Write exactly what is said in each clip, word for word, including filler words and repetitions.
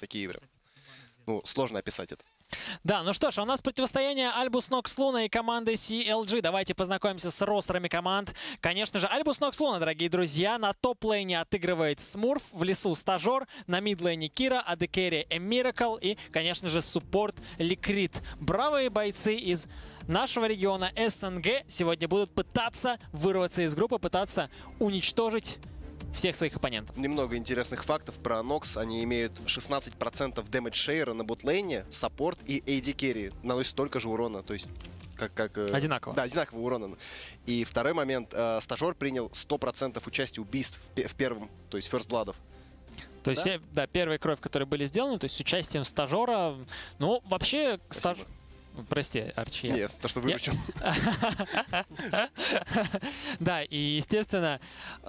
такие прям, ну, сложно описать это. Да, ну что ж, у нас противостояние Альбус Нокс Луна и команды си эл джи. Давайте познакомимся с ростерами команд. Конечно же, Альбус Нокс Луна, дорогие друзья, на топ-лейне отыгрывает Смурф, в лесу Стажер, на мид-лейне Кира, адекере Эмиракл и, конечно же, суппорт Ликрит. Бравые бойцы из нашего региона эс эн гэ сегодня будут пытаться вырваться из группы, пытаться уничтожить всех своих оппонентов. Немного интересных фактов про Нокс. Они имеют шестнадцать процентов дэмэдж-шейра на ботлейне, саппорт и эй ди керри. Наносят столько же урона, то есть как... как одинаково. Да, одинакового урона. И второй момент. Э, стажер принял сто процентов участия убийств в, в первом, то есть First Blood'ов. То есть, да? да, первые кровь, которые были сделаны, то есть с участием стажера. Ну, вообще, стаж... Прости, Арчи. Нет, то, что выключил. Да, и, естественно,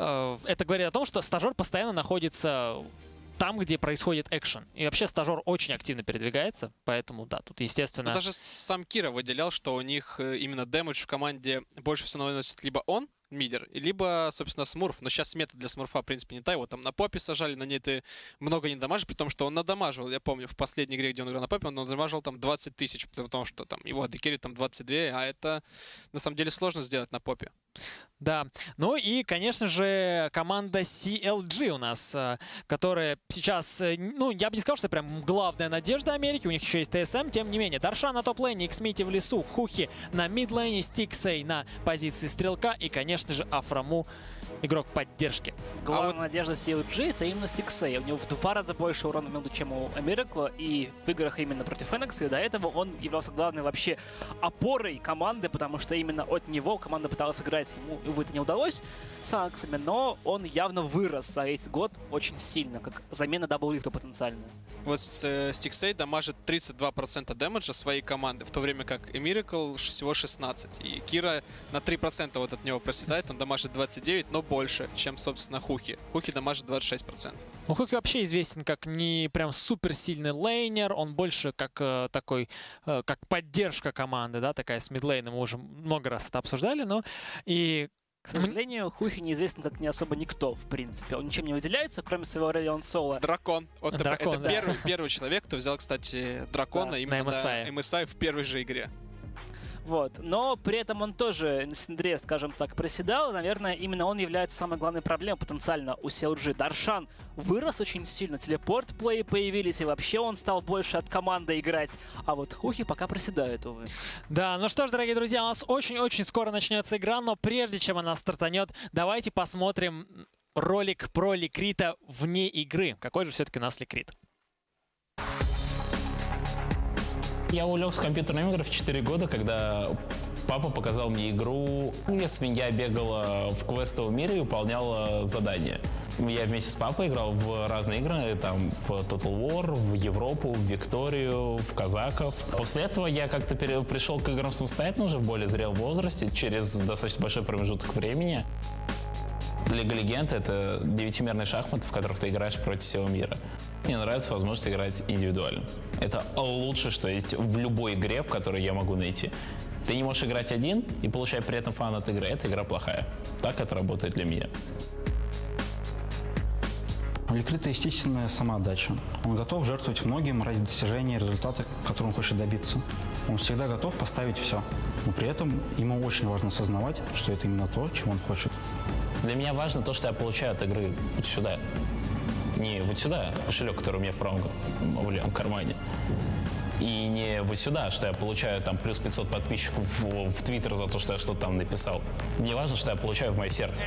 это говорит о том, что стажер постоянно находится там, где происходит экшен. И вообще стажер очень активно передвигается, поэтому, да, тут, естественно... Ну, даже сам Кира выделял, что у них именно дэмэдж в команде больше всего наносит либо он, мидер, либо, собственно, Смурф. Но сейчас мета для Смурфа, в принципе, не та. Его там на попе сажали, на ней ты много не дамажишь, при том, что он надамаживал. Я помню, в последней игре, где он играл на попе, он надамаживал там двадцать тысяч, потому что там его адекери там двадцать два, а это, на самом деле, сложно сделать на попе. Да, ну и, конечно же, команда си эл джи у нас, которая сейчас, ну, я бы не сказал, что это прям главная надежда Америки, у них еще есть тэ эс эм, тем не менее. Даршан на топ-лейне, Иксмити в лесу, Хухи на мид-лейне, Стиксей на позиции стрелка и, конечно же, Афраму, игрок поддержки. Главная а вот... надежда си эл джи это именно Стиксей. У него в два раза больше урона в минуту, чем у Эмиракла, и в играх именно против Фенекса, и до этого он являлся главной вообще опорой команды, потому что именно от него команда пыталась играть, ему, увы, это не удалось с Аксами, но он явно вырос за весь год очень сильно, как замена дабллифта потенциальная. Вот Стиксей дамажит тридцать два процента дэмэджа своей команды, в то время как Эмиракл всего шестнадцать процентов. И Кира на три процента вот от него проседает, он дамажит двадцать девять процентов, но больше, чем, собственно, Хухи. Хухи дамажит двадцать шесть процентов. Ну, Хухи вообще известен как не прям суперсильный лейнер, он больше как э, такой, э, как поддержка команды, да, такая с мидлейном, мы уже много раз это обсуждали, но и... К сожалению, Хухи неизвестен как не особо никто, в принципе. Он ничем не выделяется, кроме своего Релион Соло. Дракон. Вот Дракон, это да. первый, первый человек, кто взял, кстати, дракона Да, именно на эм эс ай. на эм эс ай в первой же игре. Вот. Но при этом он тоже на Синдре, скажем так, проседал. И, наверное, именно он является самой главной проблемой потенциально у си эл джи. Даршан вырос очень сильно, телепорт-плеи появились, и вообще он стал больше от команды играть. А вот Хухи пока проседает, увы. Да, ну что ж, дорогие друзья, у нас очень-очень скоро начнется игра, но прежде чем она стартанет, давайте посмотрим ролик про Ликрита вне игры. Какой же все-таки у нас Ликрит? Я увлекся компьютерными играми в четыре года, когда папа показал мне игру, где свинья бегала в квестовом мире и выполняла задания. Я вместе с папой играл в разные игры, там в Total War, в Европу, в Викторию, в Казаков. После этого я как-то пришел к играм самостоятельно уже в более зрелом возрасте, через достаточно большой промежуток времени. Лига Легенд — это девятимерные шахматы, в которых ты играешь против всего мира. Мне нравится возможность играть индивидуально. Это лучшее, что есть в любой игре, в которой я могу найти. Ты не можешь играть один и получать при этом фан от игры. Эта игра плохая. Так это работает для меня. У Ликрита естественная самоотдача. Он готов жертвовать многим ради достижения результата, которого он хочет добиться. Он всегда готов поставить все. Но при этом ему очень важно осознавать, что это именно то, чего он хочет. Для меня важно то, что я получаю от игры вот сюда. Не вот сюда, кошелек, который у меня в правом в левом кармане. И не вот сюда, что я получаю там плюс пятьсот подписчиков в, в Твиттер за то, что я что-то там написал. Мне важно, что я получаю в мое сердце.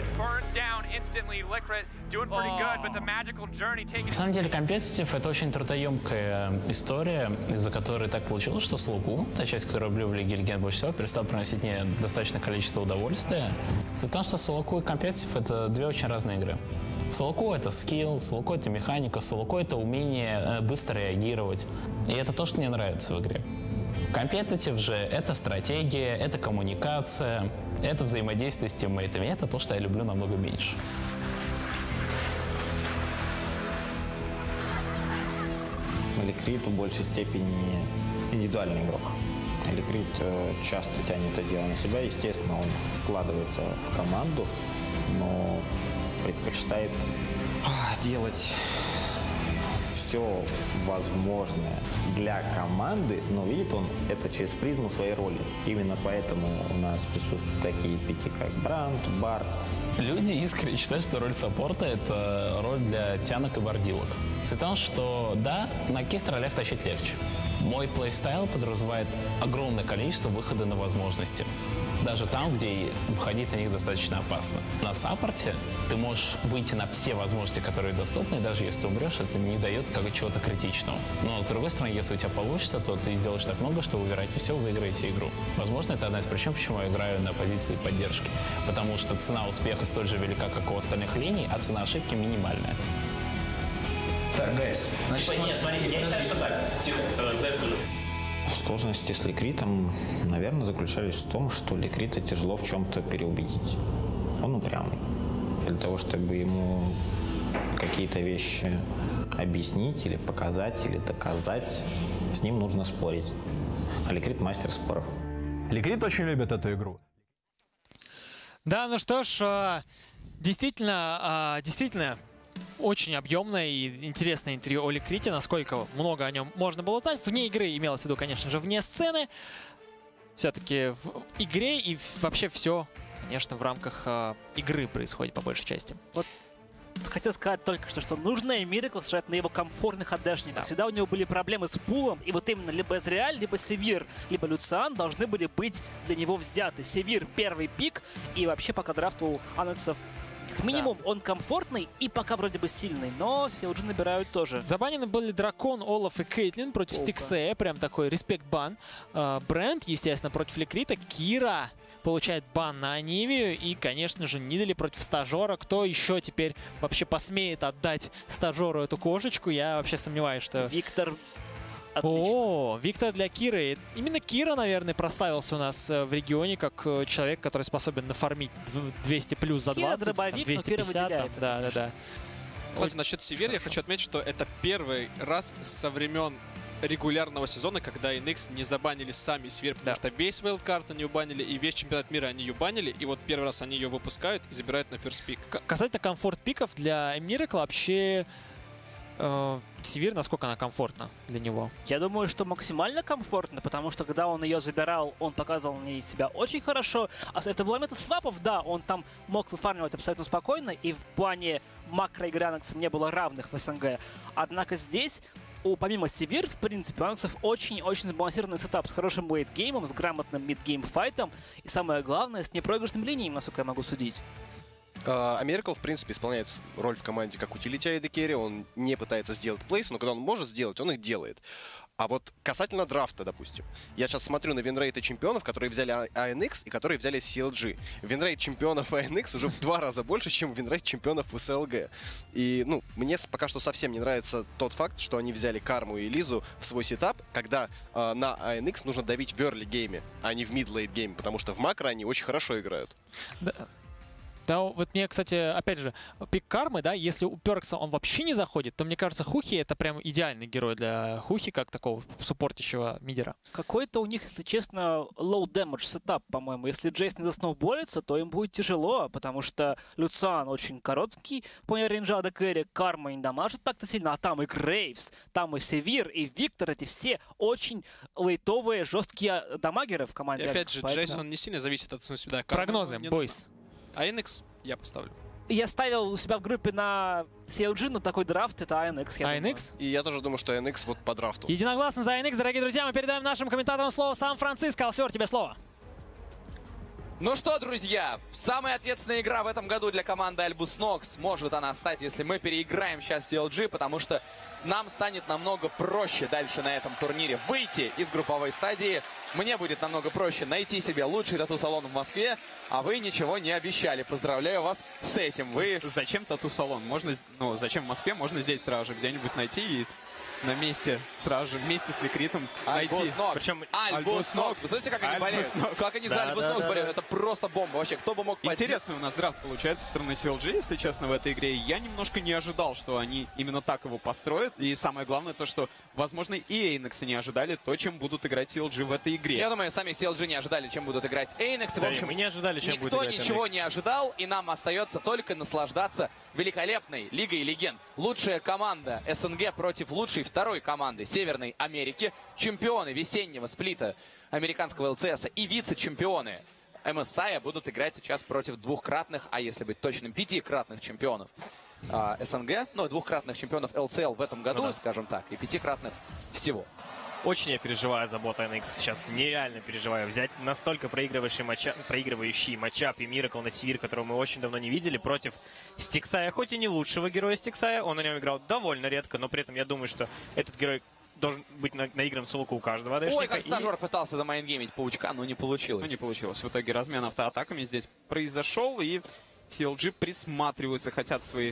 На самом деле, компетитив — это очень трудоемкая история, из-за которой так получилось, что Слугу, та часть, которую я люблю в Лиге Легенд больше всего, перестал приносить мне достаточное количество удовольствия. За то, что Солоку и компетитив — это две очень разные игры. Солоку — это скилл, Солоку — это механика, Солоку — это умение быстро реагировать. И это то, что мне нравится в игре. Компетитив же — это стратегия, это коммуникация, это взаимодействие с тиммейтами. Это то, что я люблю намного меньше. Ликрит в большей степени индивидуальный игрок. Ликрит часто тянет это дело на себя. Естественно, он вкладывается в команду, но предпочитает делать все возможное для команды, но видит он это через призму своей роли. Именно поэтому у нас присутствуют такие пики, как Бранд, Барт. Люди искренне считают, что роль саппорта — это роль для тянок и бордилок. Суть в том, что да, на каких-то ролях тащить легче. Мой плейстайл подразумевает огромное количество выхода на возможности. Даже там, где входить на них достаточно опасно. На саппорте ты можешь выйти на все возможности, которые доступны, и даже если ты умрешь, это не дает как чего-то критичного. Но с другой стороны, если у тебя получится, то ты сделаешь так много, что вы, вероятнее всего, выиграете игру. Возможно, это одна из причин, почему я играю на позиции поддержки. Потому что цена успеха столь же велика, как у остальных линий, а цена ошибки минимальная. Так, гайс, значит... Типа, нет, смотрите, я считаю, что так. Тихо, дай скажу. Сложности с Ликритом, наверное, заключались в том, что Ликрита тяжело в чем-то переубедить. Он упрямый. Для того, чтобы ему какие-то вещи объяснить или показать, или доказать, с ним нужно спорить. А Ликрит мастер споров. Ликрит очень любит эту игру. Да, ну что ж, действительно, действительно, очень объемное и интересное интервью о Ликрите, насколько много о нем можно было узнать. Вне игры имелось в виду, конечно же, вне сцены. Все-таки в игре и вообще все, конечно, в рамках э, игры происходит по большей части. Вот хотел сказать только что, что нужно Эмирикл сажать на его комфортных АДшниках. Да. Всегда у него были проблемы с пулом, и вот именно либо Эзреаль, либо Севир, либо Люциан должны были быть для него взяты. Севир первый пик, и вообще пока драфт у анексов как минимум, да, он комфортный и пока вроде бы сильный, но си эл джи набирают тоже. Забанены были Дракон, Олаф и Кейтлин против Стиксея, прям такой респект-бан. Брэнд, естественно, против Ликрита. Кира получает бан на Анивию. И, конечно же, Нидали против Стажера. Кто еще теперь вообще посмеет отдать Стажеру эту кошечку? Я вообще сомневаюсь, что... Виктор... Отлично. О, Виктор для Киры. Именно Кира, наверное, проставился у нас в регионе как человек, который способен нафармить двести плюс за двадцать, Кира дробовик, там, двести пятьдесят. Там, да, да, да. Кстати, насчет Север я хочу отметить, что это первый раз со времен регулярного сезона, когда эн икс не забанили сами Север, потому да. что весь вайлдкарт они убанили, и весь чемпионат мира они юбанили, и вот первый раз они ее выпускают и забирают на ферст пик. Касательно комфорт пиков, для Эмирикл вообще... Э, Севир, насколько она комфортна для него? Я думаю, что максимально комфортно, потому что когда он ее забирал, он показывал на ней себя очень хорошо. А это было момент свапов, да, он там мог выфармливать абсолютно спокойно, и в плане макро-игры Анексов не было равных в СНГ. Однако здесь, у, помимо Севир, в принципе, у Анексов очень-очень сбалансированный сетап с хорошим лейтгеймом, с грамотным мидгейм-файтом и, самое главное, с непроигрышным линиями, насколько я могу судить. Америкл, в принципе, исполняет роль в команде как утилити эй ди керри. Он не пытается сделать плейсы, но когда он может сделать, он их делает. А вот касательно драфта, допустим, я сейчас смотрю на винрейты чемпионов, которые взяли эй эн икс и которые взяли си эл джи. Винрейт чемпионов эй эн икс уже в два раза больше, чем винрейт чемпионов эс эл джи. И, ну, мне пока что совсем не нравится тот факт, что они взяли Карму и Лизу в свой сетап, когда э, на эй эн икс нужно давить в early гейме, а не в mid-late гейме, потому что в макро они очень хорошо играют. Да. Да, вот мне, кстати, опять же, пик Кармы, да, если у Перкса он вообще не заходит, то, мне кажется, Хухи — это прям идеальный герой для Хухи, как такого суппортящего мидера. Какой-то у них, если честно, low damage сетап, по-моему. Если Джейс не засноуболится, то им будет тяжело, потому что Люциан очень короткий, в плане рейнджа до кэрри, Карма не дамажит так-то сильно, а там и Грейвс, там и Севир, и Виктор, эти все очень лейтовые, жесткие дамагеры в команде. И опять же, поэтому... Джейс, он не сильно зависит от себя. Прогнозы, бойс. А эн икс я поставлю. Я ставил у себя в группе на си эл джи, но такой драфт — это эй эн икс. эй эн икс? И я тоже думаю, что эй эн икс вот по драфту. Единогласно за эй эн икс, дорогие друзья. Мы передаем нашим комментаторам слово Сан-Франциско. Алсер, тебе слово. Ну что, друзья, самая ответственная игра в этом году для команды Альбус Нокс может она стать, если мы переиграем сейчас си эл джи, потому что нам станет намного проще дальше на этом турнире выйти из групповой стадии. Мне будет намного проще найти себе лучший тату-салон в Москве, а вы ничего не обещали. Поздравляю вас с этим. Вы... Зачем тату-салон? Можно, ну, зачем в Москве? Можно здесь сразу же где-нибудь найти и на месте, сразу же, вместе с Ликритом найти. Альбус Нокс. Причем Альбус Нокс. Вы слышите, как они болеют? Как они за Альбус Нокс болеют? Это просто бомба. Вообще, кто бы мог пойти? Интересный у нас драфт получается со стороны си эл джи, если честно, в этой игре. Я немножко не ожидал, что они именно так его построят. И самое главное то, что, возможно, и Эйнексы не ожидали то, чем будут играть си эл джи в этой игре. Я думаю, сами си эл джи не ожидали, чем будут играть Эйнексы. Да, в общем, мы не ожидали, чем будет никто играть ничего Эйнекс. не ожидал, и нам остается только наслаждаться великолепной Лигой Легенд. Лучшая команда эс эн гэ против лучшей второй команды Северной Америки. Чемпионы весеннего сплита американского эл си эс и вице-чемпионы эм эс ай будут играть сейчас против двухкратных, а если быть точным, пятикратных чемпионов а, эс эн гэ, ну, двухкратных чемпионов эл си эл в этом году, Ну да. скажем так, и пятикратных всего. Очень я переживаю за бота эн икс сейчас. Нереально переживаю. Взять настолько проигрывающий, матча... проигрывающий матчап и Миракл на Сивир, которого мы очень давно не видели, против Стиксая. Хоть и не лучшего героя Стиксая, он на нем играл довольно редко, но при этом я думаю, что этот герой должен быть на... наигран в солоку у каждого АДшника. Ой, как и... стажер пытался замайнгеймить паучка, но не получилось. Ну, не получилось. В итоге размен автоатаками здесь произошел, и си эл джи присматриваются, хотят свои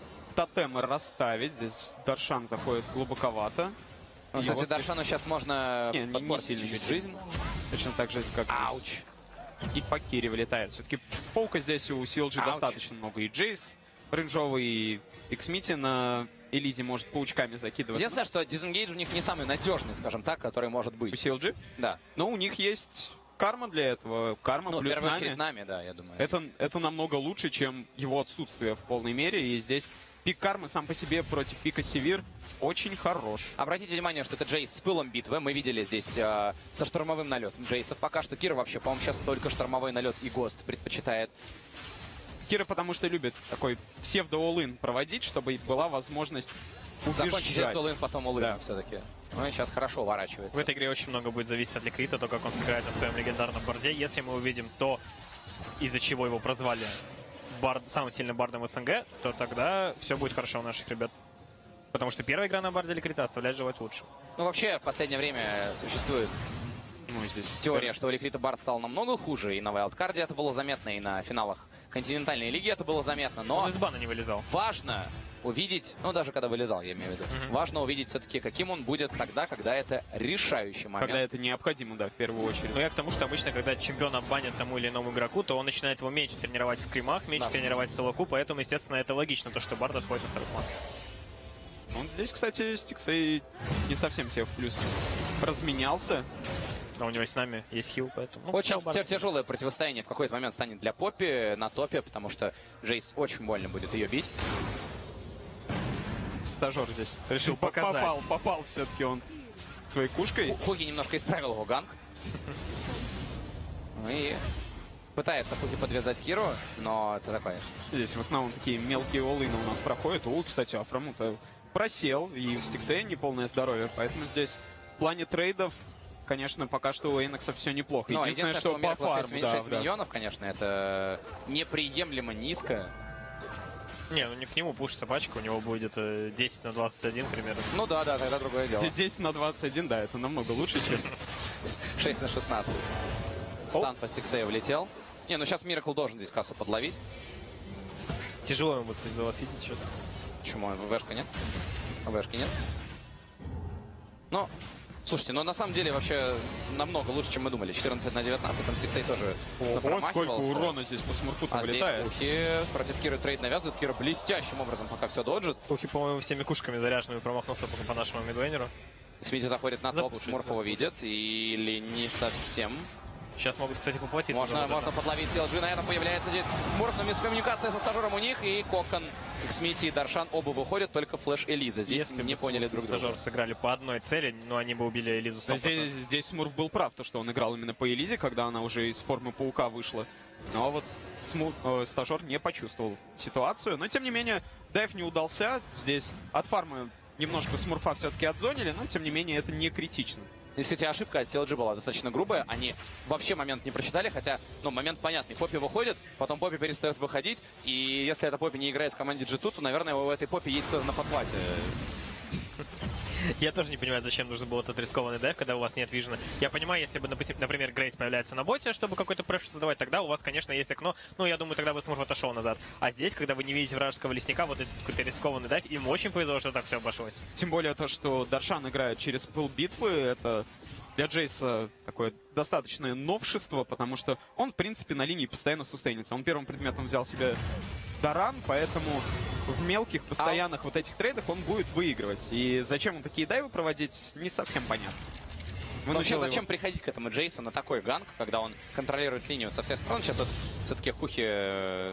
тотемы расставить. Здесь Даршан заходит глубоковато. Ну, И кстати, вот Даршану сейчас можно Не, не, не подпортить сильно, не чуть-чуть сильно. жизнь. Точно так же, как Ауч. здесь. И по Кире вылетает. Все-таки паука здесь у си эл джи Ауч. достаточно много. И Джейс рейнджовый, и Иксмити на Элизе может паучками закидывать. Единственное, что дизенгейдж у них не самый надежный, скажем так, который может У быть. си эл джи? Да. Но у них есть карма для этого. Карма Ну, в плюс первую Нами. очередь нами, да, я думаю. Это, это намного лучше, чем его отсутствие в полной мере. И здесь пик кармы сам по себе против пика Севир очень хорош. Обратите внимание, что это Джейс с пылом битвы. Мы видели здесь э, со штурмовым налетом Джейсов. Пока что Кира вообще, по-моему, сейчас только штурмовой налет и ГОСТ предпочитает. Кира потому что любит такой псевдо-all-in проводить, чтобы была возможность Закончить убежать. этот all-in, потом all-in Да. все-таки. Ну и сейчас хорошо уворачивается. В этой игре очень много будет зависеть от Ликрита, то, как он сыграет на своем легендарном борде. Если мы увидим то, из-за чего его прозвали бард, самым сильным бардом эс эн гэ, то тогда все будет хорошо у наших ребят. Потому что первая игра на барде Ликрита оставляет желать лучшего. Ну вообще, в последнее время существует Ну, здесь теория, что у Ликрита бард стал намного хуже. И на вайлдкарде это было заметно, и на финалах континентальной лиги это было заметно. Но Он из бана не вылезал. важно увидеть, ну даже когда вылезал, я имею в виду, Мгм. важно увидеть все-таки, каким он будет тогда, когда это решающий момент. Когда это необходимо, да, в первую очередь. Но я к тому, что обычно, когда чемпиона банят тому или иному игроку, то он начинает его меньше тренировать в скримах, меньше Да. тренировать в солоку, поэтому, естественно, это логично, то, что бард отходит на второй план. Ну, здесь, кстати, Стиксей не совсем себе в плюс разменялся. А у него с нами есть хил, поэтому... ну, Очень чел, бард. тя- тяжелое противостояние в какой-то момент станет для Поппи на топе, потому что Джейс очень больно будет ее бить. Стажер здесь Решил по- показать. Попал, попал все-таки он своей кушкой. Хуги немножко исправил его ганг. Ну и пытается Хуги подвязать Киру, но это такое. Здесь в основном такие мелкие оллины у нас проходят. О, кстати, Афрамута просел, и у Стиксея неполное здоровье, поэтому здесь в плане трейдов, конечно, пока что у Эйнекса все неплохо. Но Единственное, что у по Миракла фарму, шесть, да, шесть да. миньонов, конечно, это неприемлемо низко. Не, ну не к нему пушится пачка, у него будет э, десять на двадцать один примерно. Ну да, да, тогда другое дело. десять на двадцать один, да, это намного лучше, чем... шесть на шестнадцать. Стан по Стиксею влетел. Не, ну сейчас Миракл должен здесь кассу подловить. Тяжело ему будет за вас видеть сейчас. Почему? ВВшка нет? ВВшки нет? Ну, слушайте, ну на самом деле вообще намного лучше, чем мы думали. четырнадцать на девятнадцать, там Стиксей тоже Ого, сколько напромахивался. урона здесь по смурфу-то А здесь вылетает. Пухи против Киры трейд навязывают. Кира блестящим образом пока все доджит. Пухи, по-моему, всеми кушками заряженными промахнулся по, по нашему мидвейнеру. Смити заходит на топ, Запустит, Смурфова запустит. видит. Или не совсем. Сейчас могут, кстати, поплатиться. Можно, за вот можно это. подловить си эл джи. На этом появляется здесь Смурф, но мискоммуникация со стажером у них. И Кокон, Смити и Даршан оба выходят, только Флэш и Лиза. Здесь Если не бы поняли Смурф и друг друга. стажер сыграли по одной цели, но они бы убили Элизу сто Но процентов. здесь, здесь Смурф был прав, то, что он играл именно по Элизе, когда она уже из формы паука вышла. Но вот Сму- э, стажер не почувствовал ситуацию. Но, тем не менее, дайв не удался. Здесь от фармы немножко Смурфа все-таки отзонили, но, тем не менее, это не критично. Действительно, ошибка от си эл джи была достаточно грубая. Они вообще момент не просчитали, хотя, ну, момент понятный. Поппи выходит, потом Поппи перестает выходить. И если эта Поппи не играет в команде джи ту, то, наверное, у этой Поппи есть кто-то на подхвате. Я тоже не понимаю, зачем нужен был этот рискованный дайв, когда у вас нет вижена. Я понимаю, если бы, например, Грейс появляется на боте, чтобы какой-то прешер создавать, тогда у вас, конечно, есть окно. Ну, я думаю, тогда бы Смурф отошел назад. А здесь, когда вы не видите вражеского лесника, вот этот какой-то рискованный дайв, им очень повезло, что так все обошлось. Тем более то, что Даршан играет через пыл битвы, это для Джейса такое достаточное новшество, потому что он, в принципе, на линии постоянно сустейнится. Он первым предметом взял себе Даран, поэтому в мелких, постоянных а... вот этих трейдах он будет выигрывать. И зачем он такие дайвы проводить, не совсем понятно. Но вообще, зачем его... приходить к этому Джейсу на такой ганг, когда он контролирует линию со всех сторон? Сейчас тут все-таки Хухи э,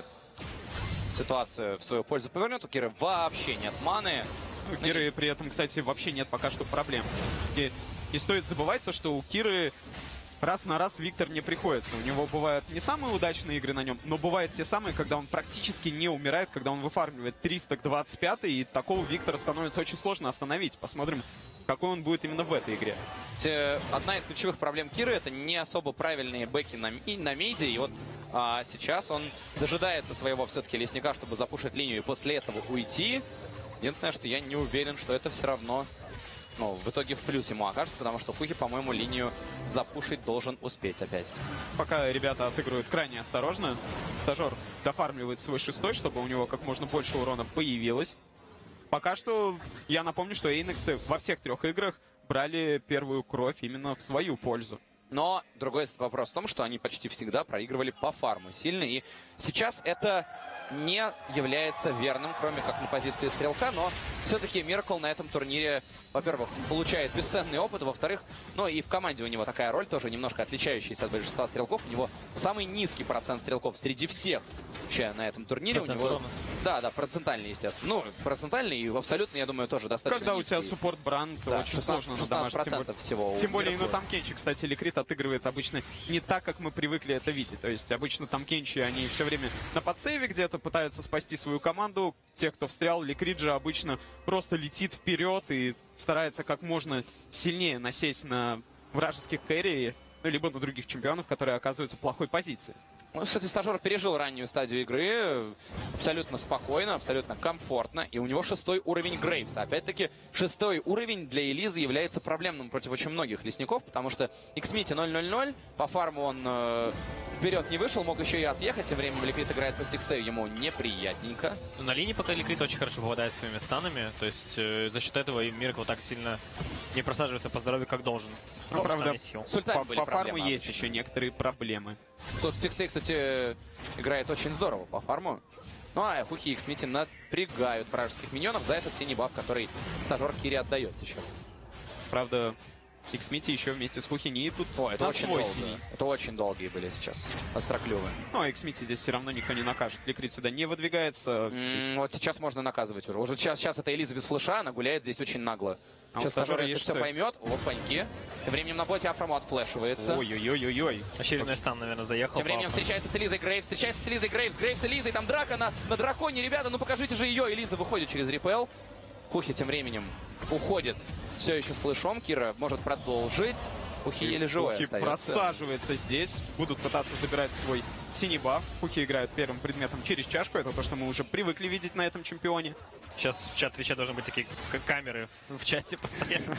ситуацию в свою пользу повернет. У Киры вообще нет маны. У Киры при этом, кстати, вообще нет пока что проблем. И, и стоит забывать то, что у Киры раз на раз Виктор не приходится. У него бывают не самые удачные игры на нем, но бывают те самые, когда он практически не умирает, когда он выфармливает триста к двадцать пять, и такого Виктора становится очень сложно остановить. Посмотрим, какой он будет именно в этой игре. Одна из ключевых проблем Киры — это не особо правильные бэки на, на миде, и вот а, сейчас он дожидается своего все-таки лесника, чтобы запушить линию и после этого уйти. Единственное, что я не уверен, что это все равно, ну, в итоге в плюс ему окажется, потому что Хухи, по-моему, линию запушить должен успеть опять. Пока ребята отыгрывают крайне осторожно, стажер дофармливает свой шестой, чтобы у него как можно больше урона появилось. Пока что я напомню, что Эйнексы во всех трех играх брали первую кровь именно в свою пользу. Но другой вопрос в том, что они почти всегда проигрывали по фарму сильно. И сейчас это не является верным, кроме как на позиции стрелка. Но все-таки Miracle на этом турнире, во-первых, получает бесценный опыт. Во-вторых, ну и в команде у него такая роль, тоже немножко отличающаяся от большинства стрелков. У него самый низкий процент стрелков среди всех вообще на этом турнире. У него... Да, да, процентальный, естественно. Ну, процентальный и абсолютно, я думаю, тоже достаточно Когда низкий. у тебя суппорт-бранд, да, очень сложно надамажить. шестнадцать процентов всего. Тем более, ну, там Кенчи, кстати, Ликрит отыгрывает обычно не так, как мы привыкли это видеть. То есть, обычно там Кенчи, они все время на подсейве где-то пытаются спасти свою команду. Те, кто встрял, Ликрит же обычно просто летит вперед и старается как можно сильнее насесть на вражеских кэрри, ну, либо на других чемпионов, которые оказываются в плохой позиции. Ну, кстати, стажер пережил раннюю стадию игры абсолютно спокойно, абсолютно комфортно. И у него шестой уровень Грейвса. Опять-таки, шестой уровень для Элизы является проблемным против очень многих лесников, потому что Xmiti ноль ноль ноль, по фарму он э, вперед не вышел, мог еще и отъехать. Тем временем Ликрит играет по стиксею, ему неприятненько. На линии пока Ликрит очень хорошо попадает своими станами, то есть э, за счет этого и Miracle так сильно не просаживается по здоровью, как должен. Ну, правда, по, по фарму есть еще некоторые проблемы. Тут стиксей, кстати, играет очень здорово по фарму. Ну а Хухи и Xmiti напрягают вражеских миньонов за этот синий баф, который стажер Кири отдает сейчас. Правда, Xmiti еще вместе с Хухи не идут. О, это очень долго. Синий. Это очень долгие были сейчас остроклювы. Ну, а Xmiti здесь все равно никто не накажет. Ликрит сюда не выдвигается. Mm, есть... Вот сейчас можно наказывать уже. Уже сейчас, сейчас это Элиза без флеша, она гуляет здесь очень нагло. А сейчас стажер, если все поймет, вот паньки. Тем временем на боте Афрому отфлешивается. Ой-ой-ой-ой-ой. Очередной стан, наверное, заехал. Тем временем встречается с Элизой Грейвс, встречается с Элизой Грейвс, Грейвс с Элизой, там драка на, на драконе, ребята, ну покажите же ее. Элиза выходит через репел. Хухи тем временем уходит все еще с флешом. Кира может продолжить. Хухи еле живой Хухи остается. Просаживается здесь. Будут пытаться забирать свой синий баф. Хухи играют первым предметом через чашку. Это то, что мы уже привыкли видеть на этом чемпионе. Сейчас в чат Твича должны быть такие камеры в чате постоянно.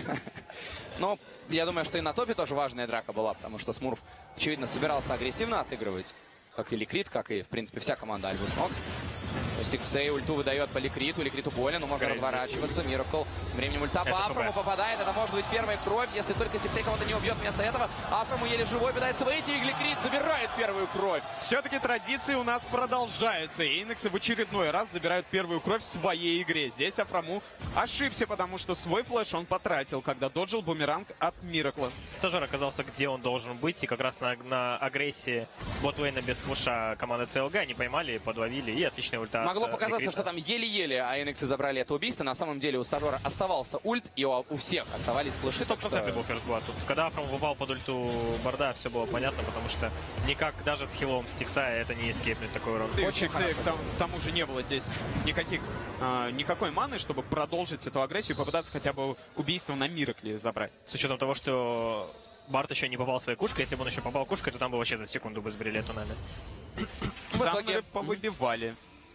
Ну, я думаю, что и на топе тоже важная драка была, потому что Смурф, очевидно, собирался агрессивно отыгрывать. Как и Ликрит, как и, в принципе, вся команда Альбус Нокс. То есть Иксей ульту выдает по Ликриту, Ликриту больно, но можно разворачиваться. Miracle временем ульта по Афрому попадает. Это может быть первая кровь, если только Стиксей кого-то не убьет. Вместо этого Афрому еле живой пытается выйти, и Ликрит забирает первую кровь. Все-таки традиции у нас продолжаются. Эйнексы в очередной раз забирают первую кровь в своей игре. Здесь Афрому ошибся, потому что свой флеш он потратил, когда доджил бумеранг от Miracle. Стажер оказался, где он должен быть, и как раз на, на агрессии ботлейна без флеша команды си эл джи они поймали, подловили, и отличная ульта. Могло показаться, Ликрита. что там еле-еле Эйнексы забрали это убийство. На самом деле у стажера оставался ульт, и у, у всех оставались флеши. сто процентов был ферстблад. Тут, когда Афром попал под ульту борда, все было понятно, потому что никак даже с хилом Стикса это не эскейпнет такой урон. Очень к тому же не было здесь никаких, э, никакой маны, чтобы продолжить эту агрессию и попытаться хотя бы убийство на Миракле забрать. С учетом того, что Барт еще не попал своей кушкой, если бы он еще попал кушкой, то там бы вообще за секунду бы сбрили эту нами. Замеры повыбивали.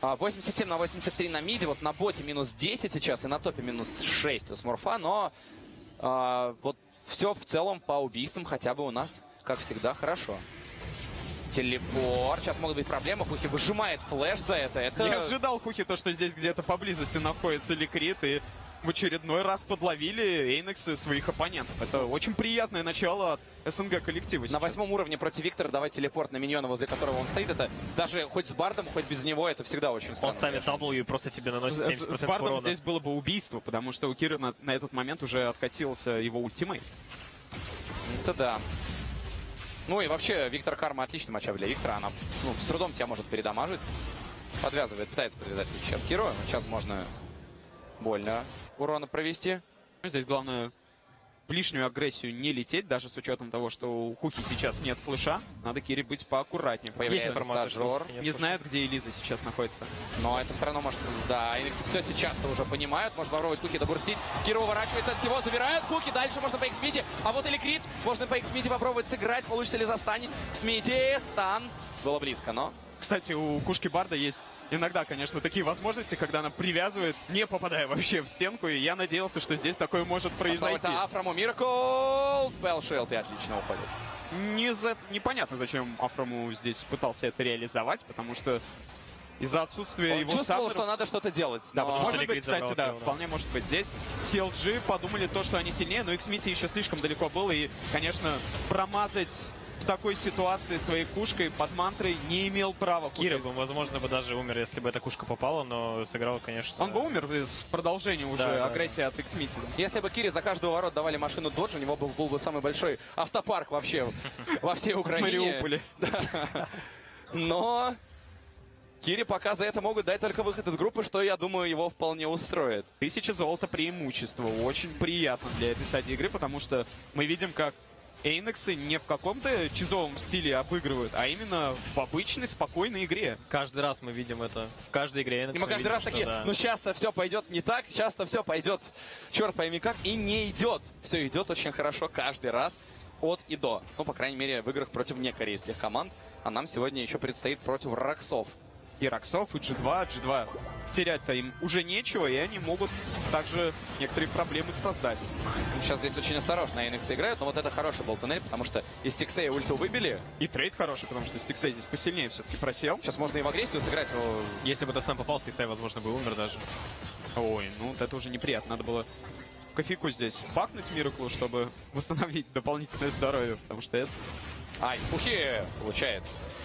восемьдесят семь на восемьдесят три на миде. Вот на боте минус десять сейчас и на топе минус шесть у Смурфа. Но а, вот все в целом по убийствам хотя бы у нас, как всегда, хорошо. Телепорт. Сейчас могут быть проблемы. Хухи выжимает флеш за это. это... Не ожидал Хухи то, что здесь где-то поблизости находится Ликрит. И в очередной раз подловили Эйнексы своих оппонентов. Это очень приятное начало от СНГ коллектива сейчас. На восьмом уровне против Виктора давать телепорт на миньона, возле которого он стоит. Это даже хоть с Бардом, хоть без него, это всегда очень странно. Он ставит W и просто тебе наносит семьдесят процентов С Бардом урона. здесь было бы убийство, потому что у Киры на, на этот момент уже откатился его ультимейт. Это да. Ну и вообще, Виктор Карма отличный матчап для Виктора. Она ну, с трудом тебя может передамажить. Подвязывает, пытается подвязать сейчас Киру. Сейчас можно больно урона провести. Здесь главное в лишнюю агрессию не лететь, даже с учетом того, что у Хухи сейчас нет флеша. Надо Кире быть поаккуратнее. Появляется информация, стажер. Не знают, где Элиза сейчас находится. Но это все равно может... Да, Эйнексы все сейчас-то уже понимают. Можно попробовать Хухи добурстить. Кира уворачивается от всего, забирают Хухи. Дальше можно по X-Midi. А вот или Крит. Можно по X-Midi попробовать сыграть. Получится ли застанить. X-Midi, стан. Было близко, но... Кстати, у Кушки Барда есть иногда, конечно, такие возможности, когда она привязывает, не попадая вообще в стенку. И я надеялся, что здесь такое может произойти. Афрому Миракл. Спелшилд и отлично уходит. Не за... Непонятно, зачем Афрому здесь пытался это реализовать, потому что из-за отсутствия Он его чувствовал, саберов... что надо что-то делать. Да, но... может быть, кстати, да, его, да, вполне может быть. Здесь си эл джи подумали то, что они сильнее, но X-Midi еще слишком далеко был. И, конечно, промазать в такой ситуации своей кушкой под мантрой не имел права. Кира бы, возможно, бы даже умер, если бы эта кушка попала, но сыграл, конечно... Он бы умер из продолжения уже да, агрессии да. от X-Midi. Если бы Кире за каждого ворот давали машину Додж, у него был, был бы самый большой автопарк вообще во всей Украине. Мариуполе. Но Кире пока за это могут дать только выход из группы, что, я думаю, его вполне устроит. Тысяча золота преимущество. Очень приятно для этой стадии игры, потому что мы видим, как Эйнексы не в каком-то чизовом стиле обыгрывают, а именно в обычной, спокойной игре. Каждый раз мы видим это. В каждой игре Эйнексы. И мы каждый видим, раз такие, да. ну сейчас-то все пойдет не так, сейчас-то все пойдет, черт пойми как, и не идет. Все идет очень хорошо каждый раз от и до. Ну, по крайней мере, в играх против некорейских команд. А нам сегодня еще предстоит против Роксов. И Роксов, и джи два. джи два терять-то им уже нечего, и они могут также некоторые проблемы создать. Сейчас здесь очень осторожно Эйнексы играют, но вот это хороший был туннель, потому что из Стиксея ульту выбили. И трейд хороший, потому что Стиксей здесь посильнее все-таки просел. Сейчас можно и в агрессию сыграть, но... Если бы Теснам попал, Стиксей, возможно, бы умер даже. Ой, ну вот это уже неприятно. Надо было кофейку здесь бахнуть Мираклу, чтобы восстановить дополнительное здоровье, потому что это... Ай, Хухи получает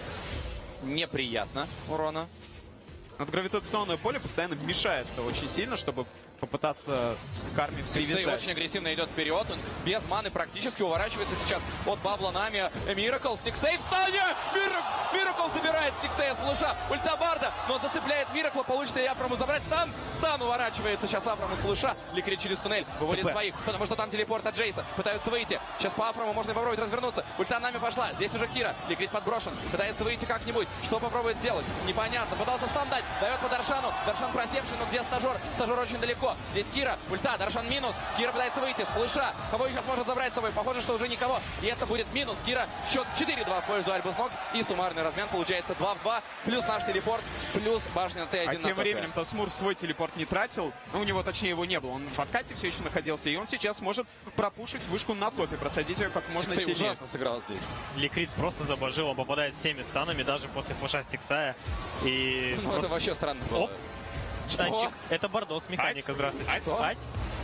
неприятно урона. Вот гравитационное поле постоянно мешается очень сильно, чтобы попытаться Карми Стиксей очень агрессивно идет вперед. Он без маны практически уворачивается сейчас от бабла Нами. Миракл, Стиксей в стане! Миракл забирает Стиксея с флеша. Ульта Барда, но зацепляет Миракла. Получится и Афрому забрать стан. Стан уворачивается сейчас Афрому с флеша. Ликрит через туннель выводит ТП. Своих, потому что там телепорт от Джейса. Пытаются выйти. Сейчас по Афрому можно попробовать развернуться. Ульта Нами пошла. Здесь уже Кира. Ликрит подброшен. Пытается выйти как-нибудь. Что попробует сделать? Непонятно. Пытался стан дать. Дает по Даршану. Даршан просевший, но где стажер? Стажер очень далеко. Здесь Кира, ульта, Даршан минус. Кира пытается выйти с флеша. Кого сейчас может забрать с собой? Похоже, что уже никого. И это будет минус. Кира, счет четыре-два в пользу Альбус Нокс. И суммарный размен получается два в два. Плюс наш телепорт, плюс башня Т один. А тем временем-то Смурф свой телепорт не тратил. Ну, у него, точнее, его не было. Он в откате все еще находился. И он сейчас может пропушить вышку на топе. Просадить ее как можно Стиксей сильнее. ужасно сыграл здесь. Ликрит просто забожил. Он попадает всеми станами, даже после флеша Стиксая. И Ну, просто... это вообще странно было. Оп. Штанчик. Это Бардос, механика. Здравствуйте. Ать. Ать.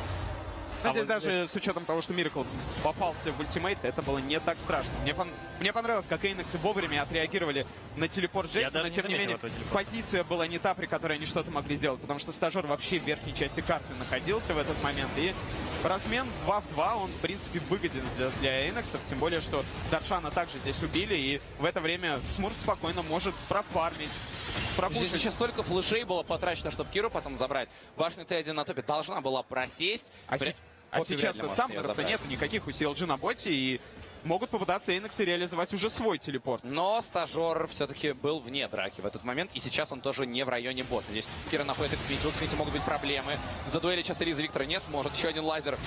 Но А здесь вот даже здесь... с учетом того, что Миракл попался в ультимейт, это было не так страшно. Мне, пон... Мне понравилось, как Эйнексы вовремя отреагировали на телепорт Джейса, но тем не менее позиция была не та, при которой они что-то могли сделать, потому что стажер вообще в верхней части карты находился в этот момент. И размен два в два, он в принципе выгоден для, для Эйнексов, тем более, что Даршана также здесь убили, и в это время Смурф спокойно может профармить. Здесь еще столько флешей было потрачено, чтобы Киру потом забрать. Башня Т один на топе должна была просесть. А, При... си... а сейчас-то саммеров-то нету никаких у си эл джи на боте, и могут попытаться Эйнексы реализовать уже свой телепорт. Но стажер все-таки был вне драки в этот момент, и сейчас он тоже не в районе бота. Здесь Кира находит X-Midi, у X-Midi могут быть проблемы. За дуэли сейчас Элиза Виктора не сможет. Еще один лазер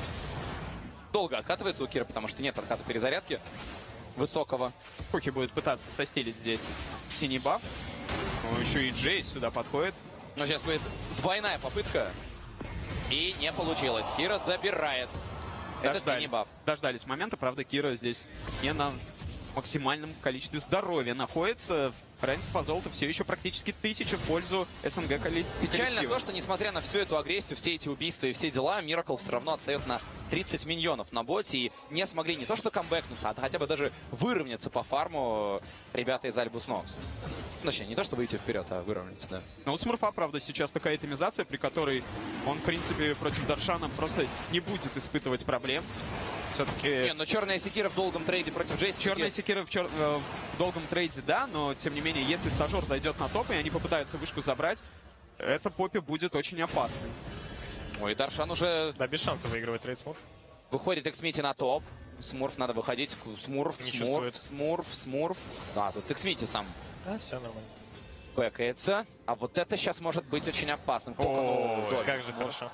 долго откатывается у Кира, потому что нет отката перезарядки высокого. Хухи будет пытаться состелить здесь синий баф. Ну, еще и Джейс сюда подходит. Ну, сейчас будет двойная попытка. И не получилось. Кира забирает. Это Дождали- синий баф. Дождались момента, правда, Кира здесь не на максимальном количестве здоровья находится. Разница по золоту все еще практически тысяча в пользу СНГ коллектива. Печально то, что несмотря на всю эту агрессию, все эти убийства и все дела, Miracle все равно отстает на тридцать миньонов на боте и не смогли не то что камбэкнуться, а хотя бы даже выровняться по фарму ребята из Альбус Нокс. Точнее, не то, что выйти вперед, а выровняться, да. Но у Смурфа, правда, сейчас такая итемизация, при которой он, в принципе, против Даршана просто не будет испытывать проблем. Все-таки... Не, но черная секира в долгом трейде против Джейса. Черная секира в, чер... э, в долгом трейде, да, но, тем не менее, если стажер зайдет на топ, и они попытаются вышку забрать, это Поппи будет очень опасным. Ой, Даршан уже... Да, без шанса выигрывает трейд Смурф. Выходит Xmiti на топ. Смурф надо выходить. Смурф, Не Смурф, чувствует. Смурф, Смурф. Да, тут Xmiti сам Да, все нормально. бэкается. А вот это сейчас может быть очень опасным. Только, О, ну, как же Смурф. хорошо.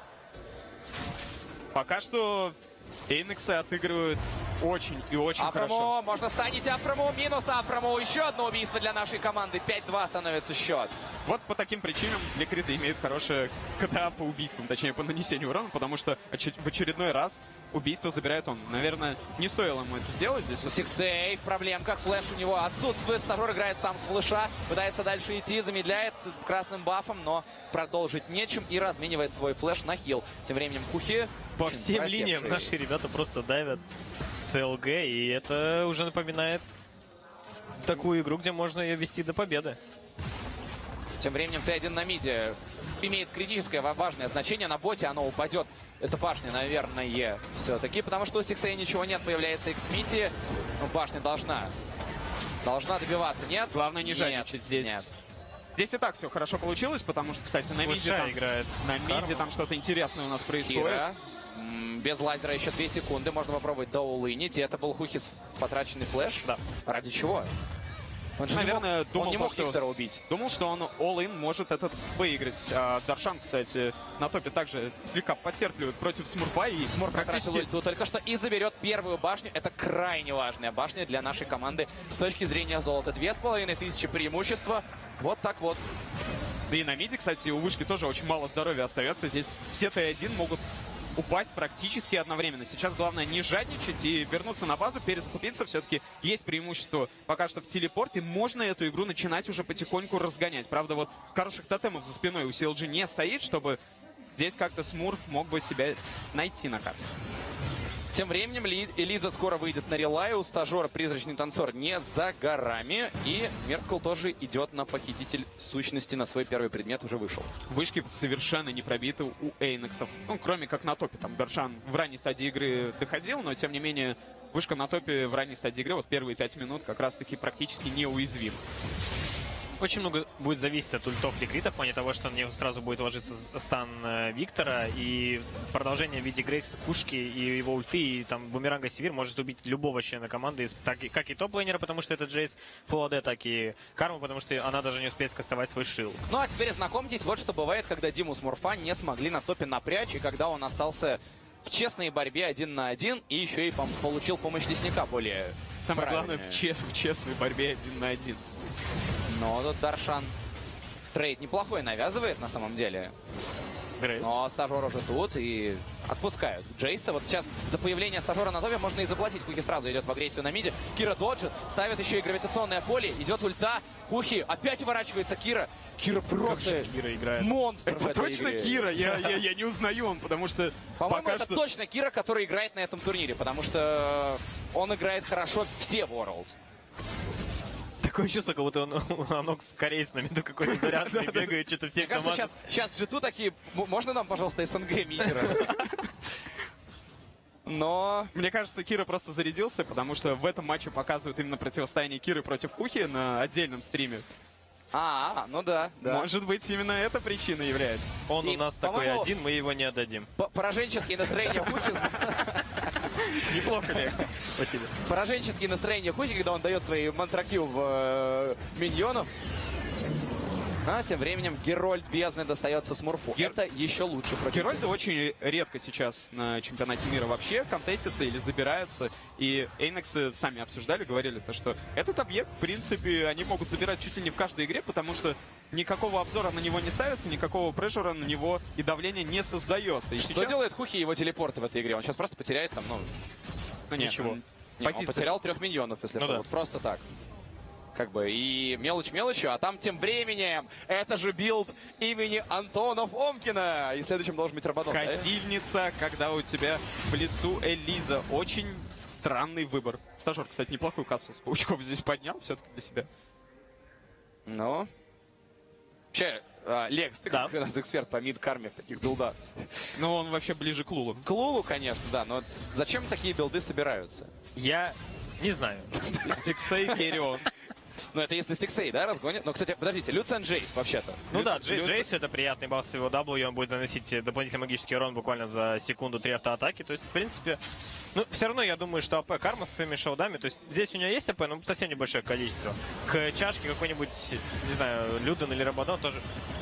Пока что Эйнексы отыгрывают очень и очень Афрому, хорошо. можно станить Афрому, минус Афрому. Еще одно убийство для нашей команды. пять-два становится счет. Вот по таким причинам Ликрида имеет хорошее КДА по убийствам, точнее по нанесению урона, потому что оч- в очередной раз убийство забирает он. Наверное, не стоило ему это сделать здесь. Сиксей в проблемках, флеш у него отсутствует. Стажер играет сам с флеша, пытается дальше идти, замедляет красным бафом, но продолжить нечем и разменивает свой флеш на хил. Тем временем Кухи... По очень всем просевший. линиям наши ребята просто давят ЦЛГ, и это уже напоминает такую игру, где можно ее вести до победы. Тем временем Т один на миде имеет критическое важное значение. На боте оно упадет. Это башня, наверное, все-таки. Потому что у Сиксея ничего нет. Появляется Xmiti. Ну, башня должна. Должна добиваться. Нет? Главное не Нет. жадничать здесь. Нет. Здесь и так все хорошо получилось, потому что, кстати, на миде Слыша там, играет. на миде там что-то интересное у нас происходит. Кира. М, Без лазера еще две секунды. Можно попробовать доулынить. И это был Хухис потраченный флеш. Да. Ради чего? Он же Наверное, не мог, думал, он не мог что- Виктора убить. Думал, что он all-in может этот выиграть. А Даршан, кстати, на топе также слегка потерпливает против Смурфа. И Смурф потратил практически... ульту только что и заберет первую башню. Это крайне важная башня для нашей команды с точки зрения золота. Две с половиной тысячи преимущества. Вот так вот. Да и на миде, кстати, у Вышки тоже очень мало здоровья остается. Здесь все Т один могут упасть практически одновременно. Сейчас главное не жадничать и вернуться на базу, перезакупиться. Все-таки есть преимущество пока что в телепорт, и можно эту игру начинать уже потихоньку разгонять. Правда, вот хороших тотемов за спиной у Си Эл Джи не стоит, чтобы здесь как-то Смурф мог бы себя найти на карте. Тем временем Ли- Элиза скоро выйдет на релай. У стажера призрачный танцор не за горами. И Меркл тоже идет на похититель сущности. На свой первый предмет уже вышел. Вышки совершенно не пробиты у Эйнексов. Ну, кроме как на топе. Там Даршан в ранней стадии игры доходил, но тем не менее Вышка на топе в ранней стадии игры, вот первые пять минут, как раз-таки практически неуязвим. Очень много будет зависеть от ультов Ликрита в плане того, что на него сразу будет ложиться стан э, Виктора, и продолжение в виде Грейса, Кушки и его ульты, и там бумеранга Севир может убить любого члена команды, из- так, и- как и топ-лейнера, потому что это Джейс Фулл эй ди, так и Карму, потому что она даже не успеет скастовать свой шилд. Ну а теперь знакомьтесь, вот что бывает, когда Диму Смурфа не смогли на топе напрячь, и когда он остался в честной борьбе один на один, и еще и пом- получил помощь лесника более Самое правильную. главное, в, че- в честной борьбе один на один. Но тут Даршан трейд неплохой навязывает на самом деле. Грейс. Но стажер уже тут и отпускают Джейса. Вот сейчас за появление стажера на топе можно и заплатить. Кухи сразу идет в агрессию на миде. Кира доджит, ставит еще и гравитационное поле. Идет ульта. Кухи опять уворачивается Кира. Кира просто Кира играет. монстр в Это этой точно игре. Кира? Я, я, я не узнаю он, потому что По-моему, пока это что... точно Кира, который играет на этом турнире, потому что он играет хорошо все Worlds. Такое чувство, как будто он Анокс корейц на виду какой-то заряженный бегает, что-то Мне всех кажется, команд. сейчас, сейчас джи ту такие, «М- можно нам, пожалуйста, СНГ митера? Но... Мне кажется, Кира просто зарядился, потому что в этом матче показывают именно противостояние Киры против Кухи на отдельном стриме. А, ну да, да. Может быть, именно эта причина является. Он И, у нас такой по-моему, один, мы его не отдадим. П- Пораженческие настроения Кухи... Неплохо ли? Спасибо. Пораженческие настроения Кухи, когда он дает свои мантракью в э, миньонов. А тем временем Герольд бездны достается Смурфу. Гер... Это еще лучше против Герольды очень редко сейчас на чемпионате мира вообще контестятся или забираются. И Эйнексы сами обсуждали, говорили, то, что этот объект, в принципе, они могут забирать чуть ли не в каждой игре, потому что никакого обзора на него не ставится, никакого прешера на него и давления не создается. И что сейчас... делает Хухи и его телепорты в этой игре? Он сейчас просто потеряет там, ну... Ну, нет, ничего. он... Нет, он потерял трех миньонов, если ну, что. Да. Вот просто так. Как бы, и мелочь мелочью, а там тем временем это же билд имени Антона Фомкина. И следующим должен быть Рабадон. Катильница, да? Когда у тебя в лесу Элиза. Очень странный выбор. Стажер, кстати, неплохую кассу с паучков здесь поднял все-таки для себя. Ну... Вообще, а, Лекс, ты да. как у нас эксперт по мид-карме в таких билдах. Ну, он вообще ближе к Лулу. К Лулу, конечно, да, но зачем такие билды собираются? Я не знаю. Стиксей, Керрион. Ну, это если Стиксей, да, разгонит? Но, кстати, подождите, Люциан Джейс, вообще-то. Ну да, Джейс это приятный баф с его W, он будет заносить дополнительный магический урон буквально за секунду три автоатаки. То есть, в принципе, ну, все равно я думаю, что АП Карма со своими шоудами, то есть здесь у него есть АП, но совсем небольшое количество. К чашке какой-нибудь, не знаю, Люден или Рабадон тоже...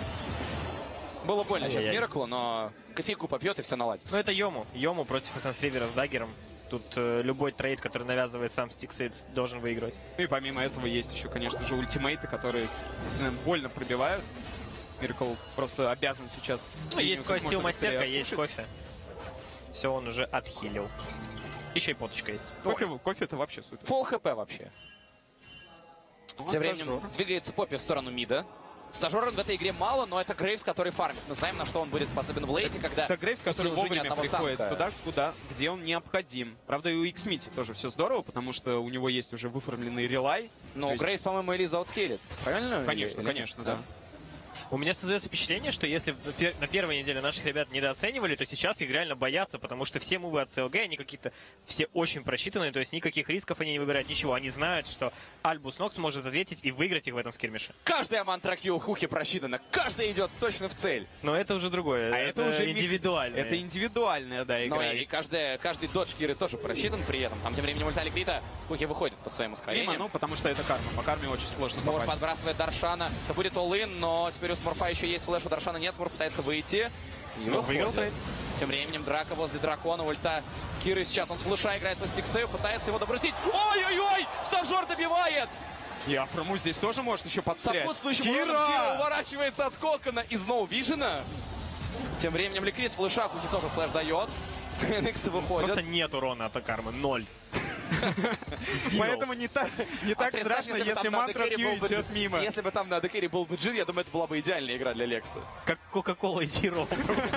Было больно сейчас Мираклу, но кофейку попьет и все наладится. Ну, это Йому. Йому против Эссенс-Ривера с даггером. Тут э, любой трейд, который навязывает сам Стиксейд, должен выигрывать. Ну и помимо этого есть еще, конечно же, ультимейты, которые, естественно, больно пробивают. Миракл просто обязан сейчас... Ну, есть стил мастерка, есть кофе. Все, он уже отхилил. Еще и поточка есть. Кофе, кофе это вообще супер. Фулл хп вообще. Тем временем двигается Поппи в сторону мида. Стажера в этой игре мало, но это Грейвс, который фармит. Мы знаем, на что он будет способен в лейте, когда... Это Грейвс, который вовремя приходит танка. туда, куда, где он необходим. Правда, и у Иксмити тоже все здорово, потому что у него есть уже выформленный релай. Ну, есть... Грейвс, по-моему, Элиза аутскейлит. Правильно? Конечно, или... конечно, да. да. У меня создается впечатление, что если на первой неделе наших ребят недооценивали, то сейчас их реально боятся, потому что все мувы от СЛГ, они какие-то все очень просчитанные, то есть никаких рисков они не выбирают, ничего. Они знают, что Альбус Нокс может ответить и выиграть их в этом скирмише. Каждая мантра Q у Хухи просчитана, каждая идет точно в цель. Но это уже другое, а это, это уже индивидуально. Это индивидуальная, да, игра. Но и каждая, каждый додж Киры тоже просчитан при этом. Там тем временем ультали Крита, Хухи выходит под своим ускорением. Мимо, ну, потому что это карма. По карме очень сложно Смурф попасть. подбрасывает Даршана, это будет all-in, но теперь у Смурфа еще есть флеш. У Даршана нет, Смурф пытается выйти. И ну, выиграл трейд. Тем временем драка возле дракона, ульта Киры сейчас. Он с флеша играет по Стиксею, пытается его добрустить. Ой-ой-ой! Стажер добивает! И Афрому здесь тоже может еще подстрять. Сопутствующим уроном Кира уворачивается от Кокона из Ноу Вижена. Тем временем Ликрит с флеша, Кухи тоже флеш дает. Никсы выходят. Просто нет урона от Кармы, ноль. Поэтому не так, не так а страшно, если, если мантра Q идет мимо. Если бы там на декере был бы Джин, я думаю, это была бы идеальная игра для Лекса. Как Кока-Кола Зиро.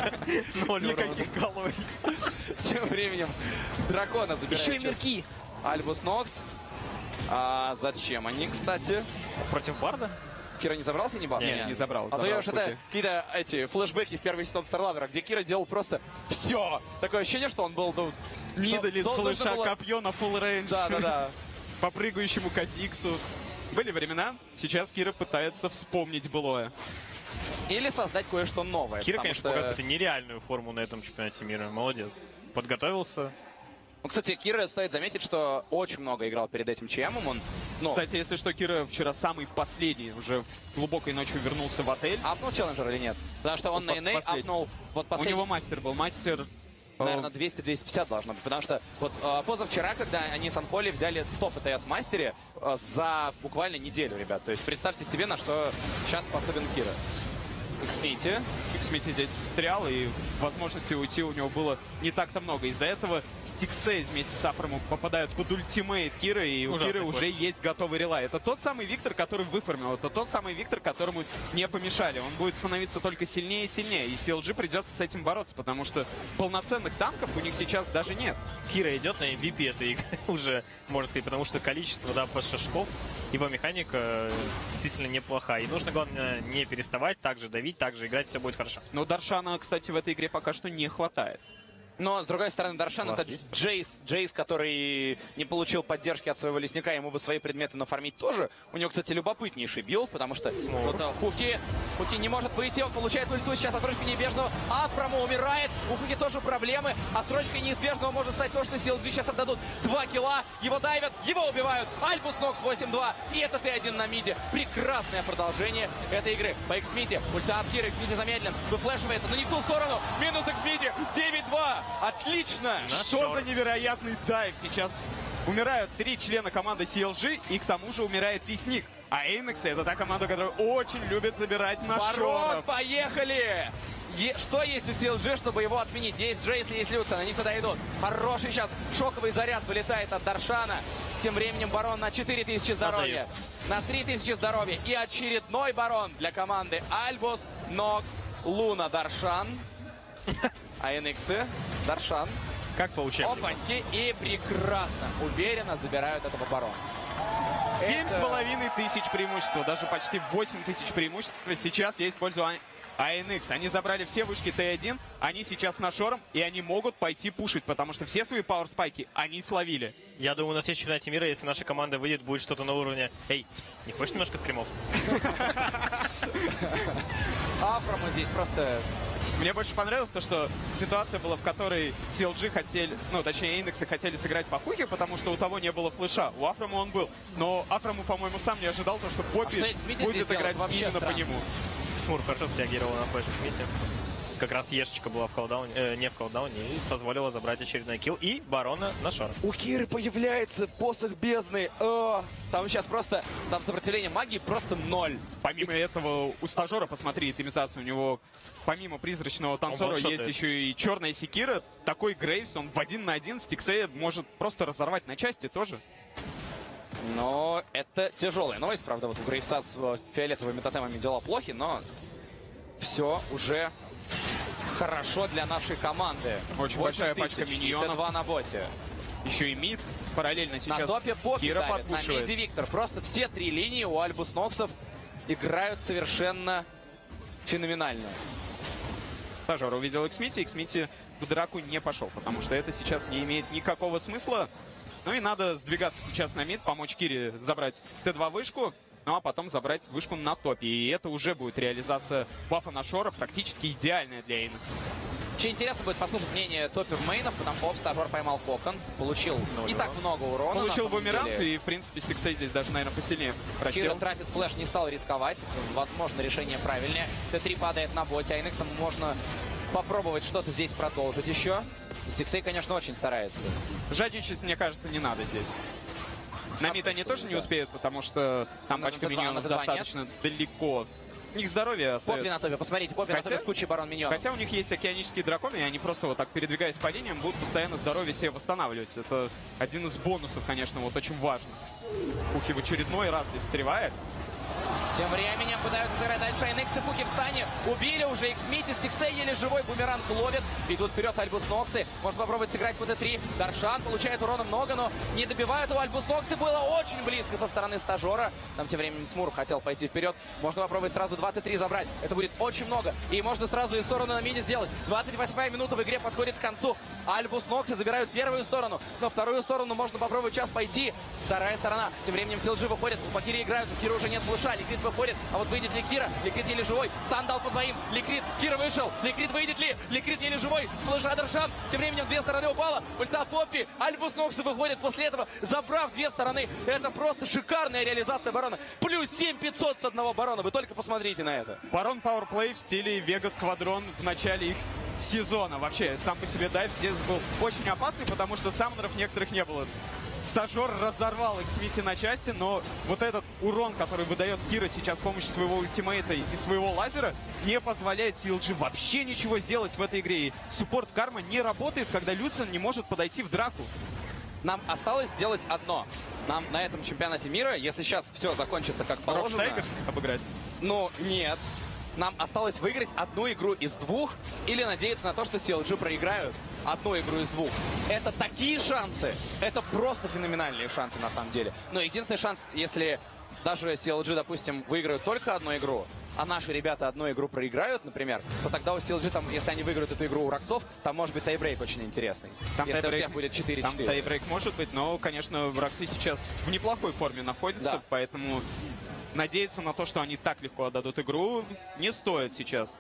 Никаких калорий. Тем временем Дракона забирает. Еще и Мерки. Альбус Нокс. А зачем они, кстати? Против Барда? Кира не забрался, не бал? Не, не забрал. А то я уж это какие-то эти флешбеки в первый сезон Старладера, где Кира делал просто все. Такое ощущение, что он был... Ну, Мидали с флеша было... копье на фулл рейндж. Да, да, да. По прыгающему Казиксу. Были времена, сейчас Кира пытается вспомнить былое. Или создать кое-что новое. Кира, конечно, что... показывает нереальную форму на этом чемпионате мира. Молодец. Подготовился. Ну, кстати, Кира, стоит заметить, что очень много играл перед этим ЧМом. Он, ну... Кстати, если что, Кира вчера самый последний, уже глубокой ночью вернулся в отель. Апнул челленджер или нет? Потому что он ну, на эн эй апнул... Вот последний... У него мастер был, мастер... Наверное, двести — двести пятьдесят должно быть, потому что вот э, позавчера, когда они с Анхоли взяли сто пэ тэ эс мастере э, за буквально неделю, ребят. То есть представьте себе, на что сейчас способен Кира. Иксмити. Иксмити здесь встрял, и возможности уйти у него было не так-то много. Из-за этого Стиксей вместе с Афромом попадают под ультимейт Киры, и у Киры уже есть готовый релай. Это тот самый Виктор, который выформил. Это тот самый Виктор, которому не помешали. Он будет становиться только сильнее и сильнее. И си эл джи придется с этим бороться, потому что полноценных танков у них сейчас даже нет. Кира идет на эм ви пи этой игры уже, можно сказать, потому что количество, да, шашков, ибо механика действительно неплохая. И нужно, главное, не переставать, также давить, также играть, все будет хорошо. Но Даршана, кстати, в этой игре пока что не хватает. Но, с другой стороны, Даршан — это есть? Джейс, Джейс, который не получил поддержки от своего лесника, ему бы свои предметы нафармить тоже. У него, кстати, любопытнейший билд, потому что вот, а, Хуки, Хуки не может выйти, он получает ульту, сейчас отстрочка неизбежного, Афрома умирает, у Хуки тоже проблемы, отстрочка неизбежного может стать то, что си эл джи сейчас отдадут два килла, его дайвят, его убивают, Альбус Нокс восемь-два, и это тэ один на миде. Прекрасное продолжение этой игры. По Xmiti, ульта от Киры, Xmiti замедлен, выфлешивается, но не в ту сторону, минус Xmiti, девять-два. Отлично! Что за невероятный дайв сейчас? Умирают три члена команды си эл джи, и к тому же умирает Лесник. А Эйнексы — это та команда, которая очень любит забирать на шоров. Поехали! Е что есть у си эл джи, чтобы его отменить? Есть Джейс, есть Люциан, они сюда идут. Хороший сейчас шоковый заряд вылетает от Даршана. Тем временем барон на четыре тысячи здоровья. На три тысячи здоровья. И очередной барон для команды Альбус, Нокс, Луна, Даршан. А эн икс, Даршан. Как по учебнику. Опаньки, и прекрасно, уверенно забирают этого барона. Семь с половиной тысяч преимущества, даже почти восемь тысяч преимущества сейчас я использую а эн икс. Они забрали все вышки тэ один, они сейчас на шором, и они могут пойти пушить, потому что все свои пауэрспайки они словили. Я думаю, у нас есть в чемпионате мира, если наша команда выйдет, будет что-то на уровне... Эй, пс, не хочешь немножко скримов? Афрому здесь просто... Мне больше понравилось то, что ситуация была, в которой си эл джи хотели, ну, точнее, Эйнексы хотели сыграть по Хухе, потому что у того не было флеша. У Афрома он был. Но Афрому, по-моему, сам не ожидал то, что Поппи а что будет играть именно странно. по нему. Смурф хорошо среагировал на флеш Xmiti. Как раз Ешечка была в колдауне, э, не в колдауне, и позволила забрать очередной килл. И барона на шор. У Киры появляется посох бездны. О, там сейчас просто, там сопротивление магии просто ноль. Помимо этого, у стажера, посмотри, итемизацию, у него помимо призрачного танцора есть еще и черная секира. Такой Грейвс, он в один на один с Тиксея может просто разорвать на части тоже. Но это тяжелая новость, правда, вот у Грейвса с фиолетовыми тотемами дела плохи, но все уже хорошо для нашей команды. Очень большая пачка миньонов. два на боте. Еще и мид. Параллельно сейчас на топе Поппи Кира давит, на подпушивает. миде Виктор. Просто все три линии у Альбус Ноксов играют совершенно феноменально. Стажер увидел Xmiti, Xmiti в драку не пошел, потому что это сейчас не имеет никакого смысла. Ну и надо сдвигаться сейчас на мид, помочь Кире забрать тэ два вышку, ну а потом забрать вышку на топе. И это уже будет реализация бафа на шоров, практически идеальная для Эйнекса. Очень интересно будет послушать мнение топер мейнов, потому что Стажер поймал кокон, получил не так много урона. Получил бумеранг, и в принципе Стиксей здесь даже, наверное, посильнее просел. Кира тратит флеш, не стал рисковать. Возможно, решение правильное. тэ три падает на боте, а Эйнексом можно попробовать что-то здесь продолжить еще. Стиксей, конечно, очень старается. Жадничать, мне кажется, не надо здесь. На мид они тоже не успеют, потому что там пачка миньонов достаточно далеко. У них здоровье остается. Поппи на топе, посмотрите, Поппи на топе с кучей барон миньонов. Хотя у них есть океанические драконы, и они просто вот так, передвигаясь по линиям, будут постоянно здоровье себе восстанавливать. Это один из бонусов, конечно, вот очень важно. Хуки в очередной раз здесь встревает. Тем временем пытаются сыграть дальше Айнекс и Фуки в стане. Убили уже Xmiti, Стиксей еле живой, бумеранг ловит. Идут вперед Альбус Ноксы. Можно попробовать сыграть по тэ три. Даршан получает урона много, но не добивают его. Альбус Ноксы было очень близко со стороны стажера. Там тем временем Смур хотел пойти вперед. Можно попробовать сразу два тэ три забрать. Это будет очень много. И можно сразу и сторону на мини сделать. двадцать восьмая минута в игре подходит к концу. Альбус Ноксы забирают первую сторону. Но вторую сторону можно попробовать сейчас пойти. Вторая сторона. Тем временем си эл джи выходит. По Кире играют. У Киры уже нет флеша. Ликвид выходит. А вот выйдет ли Кира? Ликвид еле живой. Стан дал по двоим. Ликвид. Кира вышел. Ликвид выйдет ли? Ликвид еле живой. С флеша Даршан. Тем временем две стороны упала. Ульта Поппи. Альбус Ноксы выходит после этого, забрав две стороны. Это просто шикарная реализация барона. Плюс семь пятьсот с одного барона. Вы только посмотрите на это. Барон пауэрплей в стиле Вега Сквадрон в начале их сезона. Вообще, сам по себе дайв здесь был очень опасный, потому что саммонеров некоторых не было. Стажер разорвал Xmiti на части, но вот этот урон, который выдает Кира сейчас с помощью своего ультимейта и своего лазера, не позволяет си эл джи вообще ничего сделать в этой игре. И суппорт Карма не работает, когда Люциан не может подойти в драку. Нам осталось сделать одно. Нам на этом чемпионате мира, если сейчас все закончится как положено... Рокстайгерс обыграть? Ну, нет. Нам осталось выиграть одну игру из двух или надеяться на то, что си эл джи проиграют одну игру из двух. Это такие шансы. Это просто феноменальные шансы на самом деле. Но единственный шанс, если даже си эл джи, допустим, выиграют только одну игру, а наши ребята одну игру проиграют, например, то тогда у си эл джи, там, если они выиграют эту игру у Роксов, там может быть тайбрейк очень интересный. Там если у тайбрейк, всех будет четыре четыре. Там тайбрейк может быть, но, конечно, Роксы сейчас в неплохой форме находятся, Да. поэтому надеяться на то, что они так легко отдадут игру, не стоит сейчас.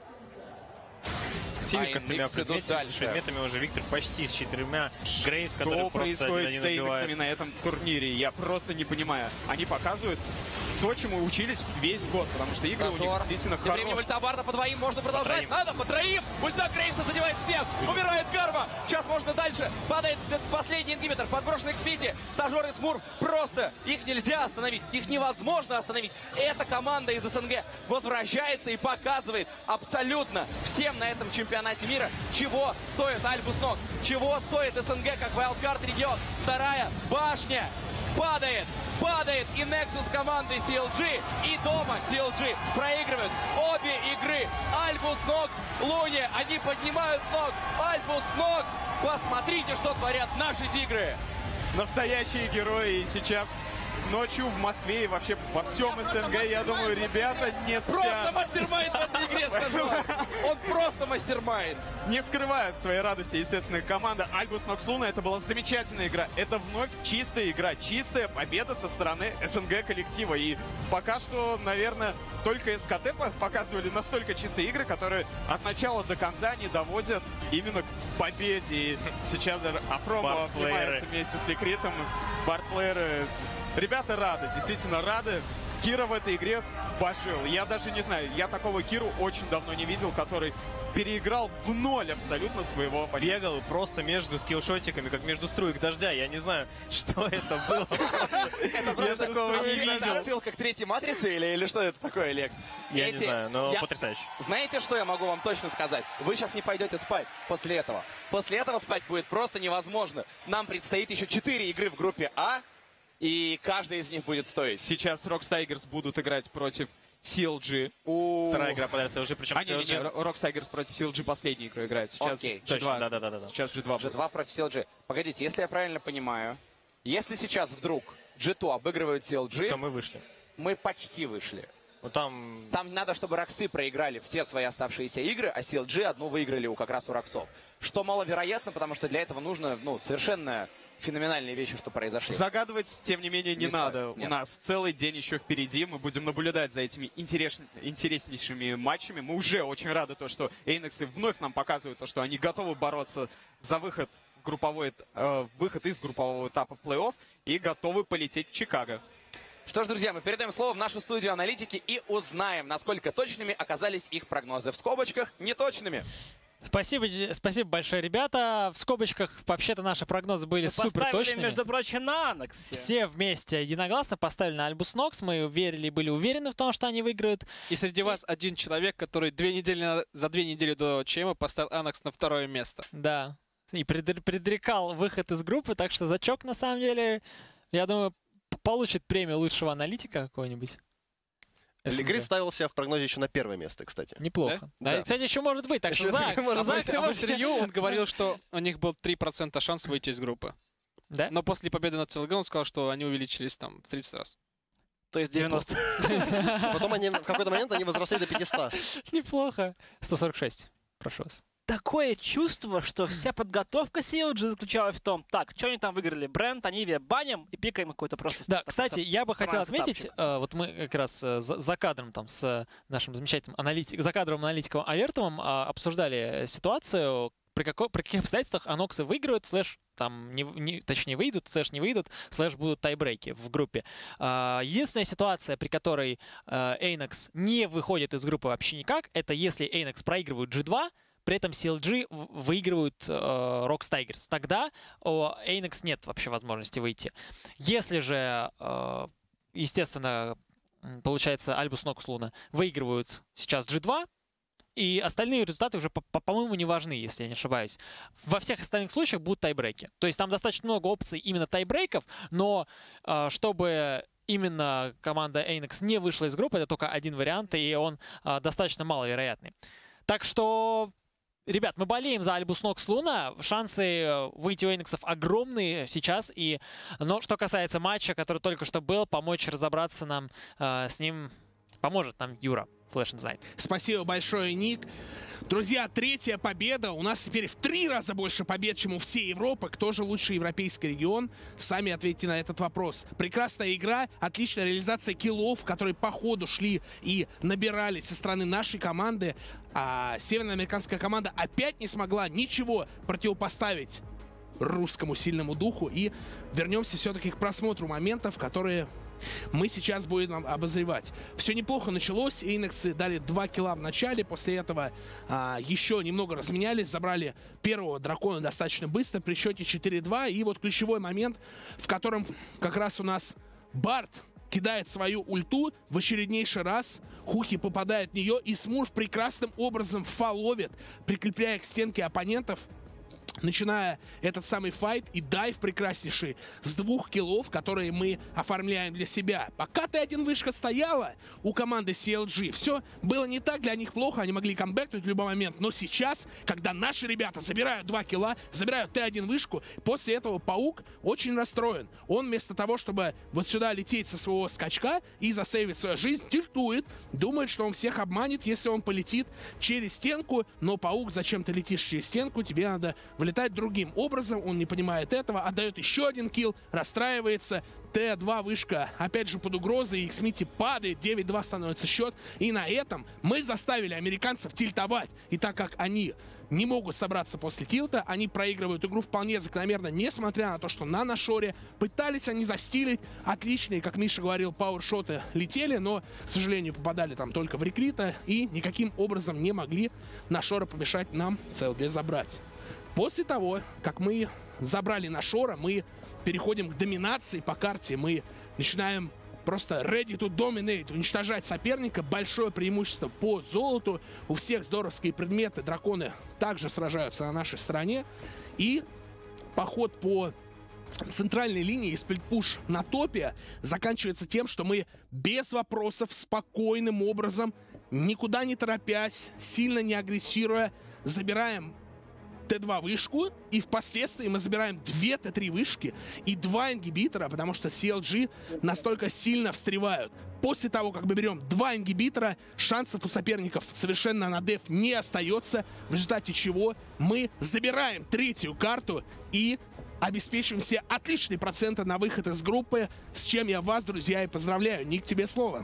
Сивика с тремя Икс идут предметами, дальше. предметами уже Виктор почти с четырьмя. Грейвс, Что который просто происходит один с на один Эйнексами убивает. на этом турнире? Я просто не понимаю. Они показывают то, чему учились весь год, потому что игры у них Стажер. действительно Тем временем хорошие. ультабарда по двоим можно продолжать. троим. Надо по троим. Ульта Грейвса задевает всех. Умирает Карма. Сейчас можно дальше. Падает этот последний ингибитор. Подброшенный к Спити. Стажер и Смурф. Просто их нельзя остановить. Их невозможно остановить. Эта команда из СНГ возвращается и показывает абсолютно всем на этом чемпионате мира, чего стоит Альбус Нокс. Чего стоит СНГ как вайлдкарт регион. Вторая башня. Падает, падает и Nexus команды си эл джи, и дома си эл джи проигрывают обе игры. Альбус Нокс, Луни, они поднимают с ног. Альбус Нокс, посмотрите, что творят наши тигры. Настоящие герои, и сейчас ночью в Москве и вообще во всем СНГ, я думаю, ребята не Просто спят. мастермайнд в этой игре, скажу. Он просто мастермайнд. Не скрывают своей радости, естественно, команда Альбус Нокс Луна. Это была замечательная игра. Это вновь чистая игра, чистая победа со стороны СНГ коллектива. И пока что, наверное, только СКТ показывали настолько чистые игры, которые от начала до конца не доводят именно к победе. И сейчас даже Афрома обнимается вместе с Ликритом. Бартплееры. Ребята рады, действительно рады. Кира в этой игре пожил. Я даже не знаю, я такого Киру очень давно не видел, который переиграл в ноль абсолютно своего оппонента. Бегал просто между скиллшотиками, как между струек дождя. Я не знаю, что это было. Это Я такого не видел. отсылка к третьей матрице или, или что это такое, Лекс? Я не Эти- знаю, но я- потрясающе. Знаете, что я могу вам точно сказать? Вы сейчас не пойдете спать после этого. После этого спать будет просто невозможно. Нам предстоит еще четыре игры в группе А, и каждая из них будет стоить. Сейчас Rocks Tigers будут играть против си эл джи. Вторая игра подряд си эл джи, причем А, не, не, си эл джи... не, Rocks Tigers против си эл джи последнюю игру играет. Сейчас Окей. джи два. Точно, да-да-да. Сейчас джи два. джи два против си эл джи. Погодите, если я правильно понимаю, если сейчас вдруг джи два обыгрывают си эл джи, То мы вышли. мы почти вышли. Ну там... Там надо, чтобы Роксы проиграли все свои оставшиеся игры, а си эл джи одну выиграли у как раз у Роксов. Что маловероятно, потому что для этого нужно, ну, совершенно феноменальные вещи, что произошли. Загадывать, тем не менее, не, Не надо. стоит, нет. У нас целый день еще впереди. Мы будем наблюдать за этими интерес... интереснейшими матчами. Мы уже очень рады, то, что Эйнексы вновь нам показывают, то, что они готовы бороться за выход, групповой, э, выход из группового этапа в плей-офф и готовы полететь в Чикаго. Что ж, друзья, мы передаем слово в нашу студию аналитики и узнаем, насколько точными оказались их прогнозы. В скобочках неточными. Спасибо, спасибо большое, ребята. В скобочках, вообще-то, наши прогнозы были супер Поставили, точными. между прочим, на Анаксе. Все вместе единогласно поставили на Альбус Нокс. Мы верили, были уверены в том, что они выиграют. И среди вас один человек, который две недели на- за две недели до ЧМа поставил Анакс на второе место. Да. И предр- предрекал выход из группы, так что зачок, на самом деле, я думаю, п- получит премию лучшего аналитика какого-нибудь. Лигрид ставил себя в прогнозе еще на первое место, кстати. Неплохо. Да, Да. и, кстати, еще может быть. Так что, Еще Зак, может Зак, быть. ты А в можешь... интервью он говорил, что у них был три процента шанс выйти из группы. Да? Но после победы над ЦЛГ он сказал, что они увеличились там в тридцать раз. То есть девяносто. Потом они в какой-то момент они возросли до пятисот. Неплохо. сто сорок шесть. Прошу вас. Такое чувство, что вся подготовка си эл джи заключалась в том, так, что они там выиграли, бренд, они ве баним и пикаем какой-то просто... Да, такой кстати, я бы хотел становится отметить, тапчик. э, вот мы как раз э, за, за кадром там с э, нашим замечательным аналитиком, за кадром аналитиком Авертовым э, обсуждали ситуацию, при, како- при каких обстоятельствах аноксы выиграют, слэш там, не, не- точнее, выйдут, слэш не выйдут, слэш будут тайбрейки в группе. А, единственная ситуация, при которой Эйнекс не выходит из группы вообще никак, это если Эйнекс проигрывают джи два, при этом си эл джи в- выигрывают э, Rocks Tigers. Тогда у Эйнекс нет вообще возможности выйти. Если же, э, естественно, м, получается, Альбус Нокс Луна выигрывают сейчас джи два, и остальные результаты уже, по- по- по-моему, не важны, если я не ошибаюсь. Во всех остальных случаях будут тайбрейки. То есть там достаточно много опций именно тайбрейков, но э, чтобы именно команда Эйнекс не вышла из группы, это только один вариант, и он э, достаточно маловероятный. Так что, ребят, мы болеем за Альбус Нокс Луна. Шансы э, выйти у Эйнексов огромные сейчас. И, но что касается матча, который только что был, помочь разобраться нам э, с ним поможет нам Юра. Flash and Night. Спасибо большое, Ник. Друзья, третья победа. У нас теперь в три раза больше побед, чем у всей Европы. Кто же лучший европейский регион? Сами ответьте на этот вопрос. Прекрасная игра, отличная реализация киллов, которые по ходу шли и набирали со стороны нашей команды. А североамериканская команда опять не смогла ничего противопоставить русскому сильному духу. И вернемся все-таки к просмотру моментов, которые мы сейчас будем обозревать. Все неплохо началось. Эйнексы дали два килла в начале. После этого а, еще немного разменялись. Забрали первого дракона достаточно быстро при счете четыре-два. И вот ключевой момент, в котором как раз у нас Барт кидает свою ульту в очереднейший раз. Хухи попадает в нее. И Смурф прекрасным образом фоловит, прикрепляя к стенке оппонентов, начиная этот самый файт и дайв прекраснейший с двух киллов, которые мы оформляем для себя. Пока Т один вышка стояла у команды си эл джи, все было не так, для них плохо, они могли камбэкнуть в любой момент. Но сейчас, когда наши ребята забирают два килла, забирают Т один вышку, после этого Паук очень расстроен. Он вместо того, чтобы вот сюда лететь со своего скачка и засейвить свою жизнь, тильтует, думает, что он всех обманет, если он полетит через стенку. Но Паук, зачем ты летишь через стенку? Тебе надо летать другим образом, он не понимает этого, отдает еще один килл, расстраивается. Т два вышка опять же под угрозой, их Смити падает, девять-два становится счет. И на этом мы заставили американцев тильтовать. И так как они не могут собраться после тилта, они проигрывают игру вполне закономерно, несмотря на то, что на Нашоре пытались они застилить. Отличные, как Миша говорил, пауэршоты летели, но, к сожалению, попадали там только в рекрита и никаким образом не могли Нашора помешать нам ЦЛГ забрать. После того, как мы забрали Нашора, мы переходим к доминации по карте. Мы начинаем просто ready to dominate, уничтожать соперника. Большое преимущество по золоту. У всех здоровские предметы. Драконы также сражаются на нашей стороне. И поход по центральной линии и сплитпуш на топе заканчивается тем, что мы без вопросов, спокойным образом, никуда не торопясь, сильно не агрессируя, забираем Т два вышку, и впоследствии мы забираем две Т три вышки и два ингибитора, потому что си эл джи настолько сильно встревают. После того, как мы берем два ингибитора, шансов у соперников совершенно на деф не остается, в результате чего мы забираем третью карту и обеспечиваем себе отличные проценты на выход из группы, с чем я вас, друзья, и поздравляю. Ник, тебе слово.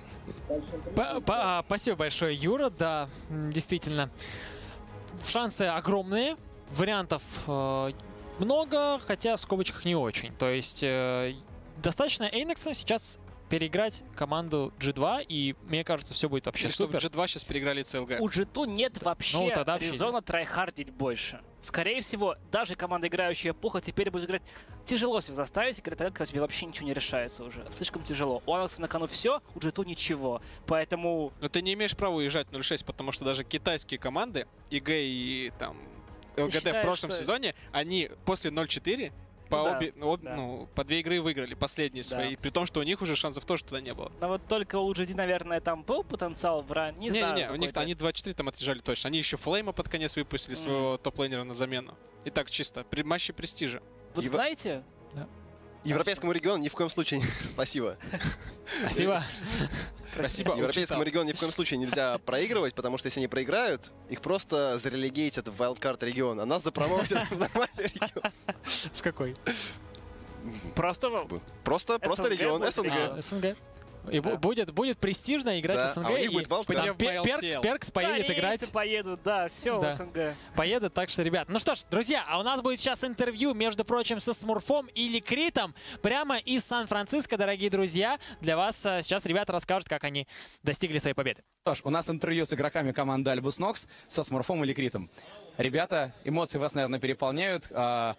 Спасибо большое, Юра. Да, действительно, шансы огромные. Вариантов э, много, хотя в скобочках не очень. То есть э, достаточно Эйнексам сейчас переиграть команду джи два, и мне кажется, все будет вообще и супер. Чтобы джи два сейчас переиграли си эл джи. У джи два нет вообще ну, тогда резона вообще... трайхардить больше. Скорее всего, даже команда, играющая плохо, теперь будет играть тяжело себя заставить, играть так, когда тебе вообще ничего не решается уже. Слишком тяжело. У Анакса на кону все, у джи два ничего. Поэтому... Но ты не имеешь права уезжать ноль шесть, потому что даже китайские команды, ИГ и там эл джи ди в прошлом что... сезоне, они после ноль четыре по, ну, обе, да, об, да. Ну, по две игры выиграли, последние да. свои. При том, что у них уже шансов тоже тогда не было. Но вот только у джи ди, наверное, там был потенциал в ран, не, не знаю. Не-не-не, у них они два четыре там отъезжали точно. Они еще Флейма под конец выпустили, mm. своего топ-лейнера на замену. И так чисто, при матче престижа. Вот Ев... знаете... Да. Европейскому региону ни в коем случае... Спасибо. Спасибо. Спасибо. Европейскому региону ни в коем случае нельзя проигрывать, потому что если они проиграют, их просто зарелегейтят в wildcard регион, а нас запромоутят в нормальный регион. В какой? Просто... Просто, просто регион СНГ. СНГ. И да. будет, будет престижно играть да. в СНГ. А у них и будет перк, перк, Перкс поедет Корейцы играть. поедут, да, все да. в СНГ. Поедут, так что, ребят. Ну что ж, друзья, а у нас будет сейчас интервью, между прочим, со Смурфом и Ликритом прямо из Сан-Франциско, дорогие друзья. Для вас сейчас ребята расскажут, как они достигли своей победы. Что ж, у нас интервью с игроками команды Альбус Нокс со Смурфом и Ликритом. Ребята, эмоции вас, наверное, переполняют. А...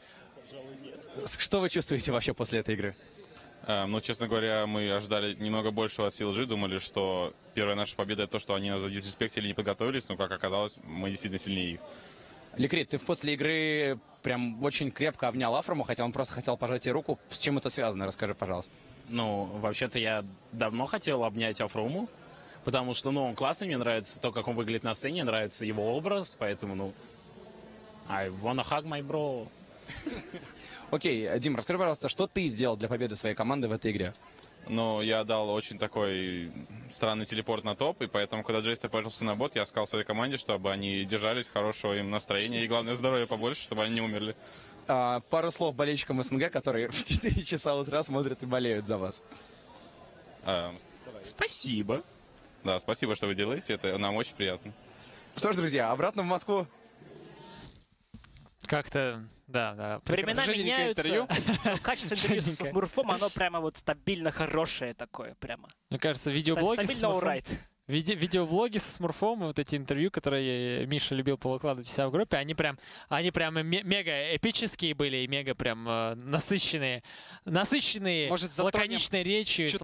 Что вы чувствуете вообще после этой игры? Ну, честно говоря, мы ожидали немного большего от си эл джи, думали, что первая наша победа — это то, что они нас задисреспектили, не подготовились, но, как оказалось, мы действительно сильнее их. Ликрит, ты после игры прям очень крепко обнял Афрому, хотя он просто хотел пожать тебе руку. С чем это связано? Расскажи, пожалуйста. Ну, вообще-то я давно хотел обнять Афрому, потому что, ну, он классный, мне нравится то, как он выглядит на сцене, нравится его образ, поэтому, ну, I wanna hug my bro. Окей, Дим, расскажи, пожалуйста, что ты сделал для победы своей команды в этой игре? но я дал очень такой странный телепорт на топ, и поэтому, когда Джейстер пошелся на бот, я сказал своей команде, чтобы они держались, хорошего им настроения, и главное, здоровья побольше, чтобы они не умерли. А, пару слов болельщикам СНГ, которые в четыре часа утра смотрят и болеют за вас. А, Спасибо. Да, спасибо, что вы делаете, это нам очень приятно. Что ж, друзья, обратно в Москву. Как-то, да, да. Времена Жиденькое меняются. интервью. но Качество интервью со Жиденькое. Смурфом, оно прямо вот стабильно хорошее такое, прямо. Мне кажется, видеоблоги со Стабильно Смурфом, alright. виде- видеоблоги со Смурфом, и вот эти интервью, которые Миша любил повыкладывать у себя в группе, они прям, они прям ме- мега эпические были и мега прям э, насыщенные, насыщенные, Может, затронем лаконичной речью.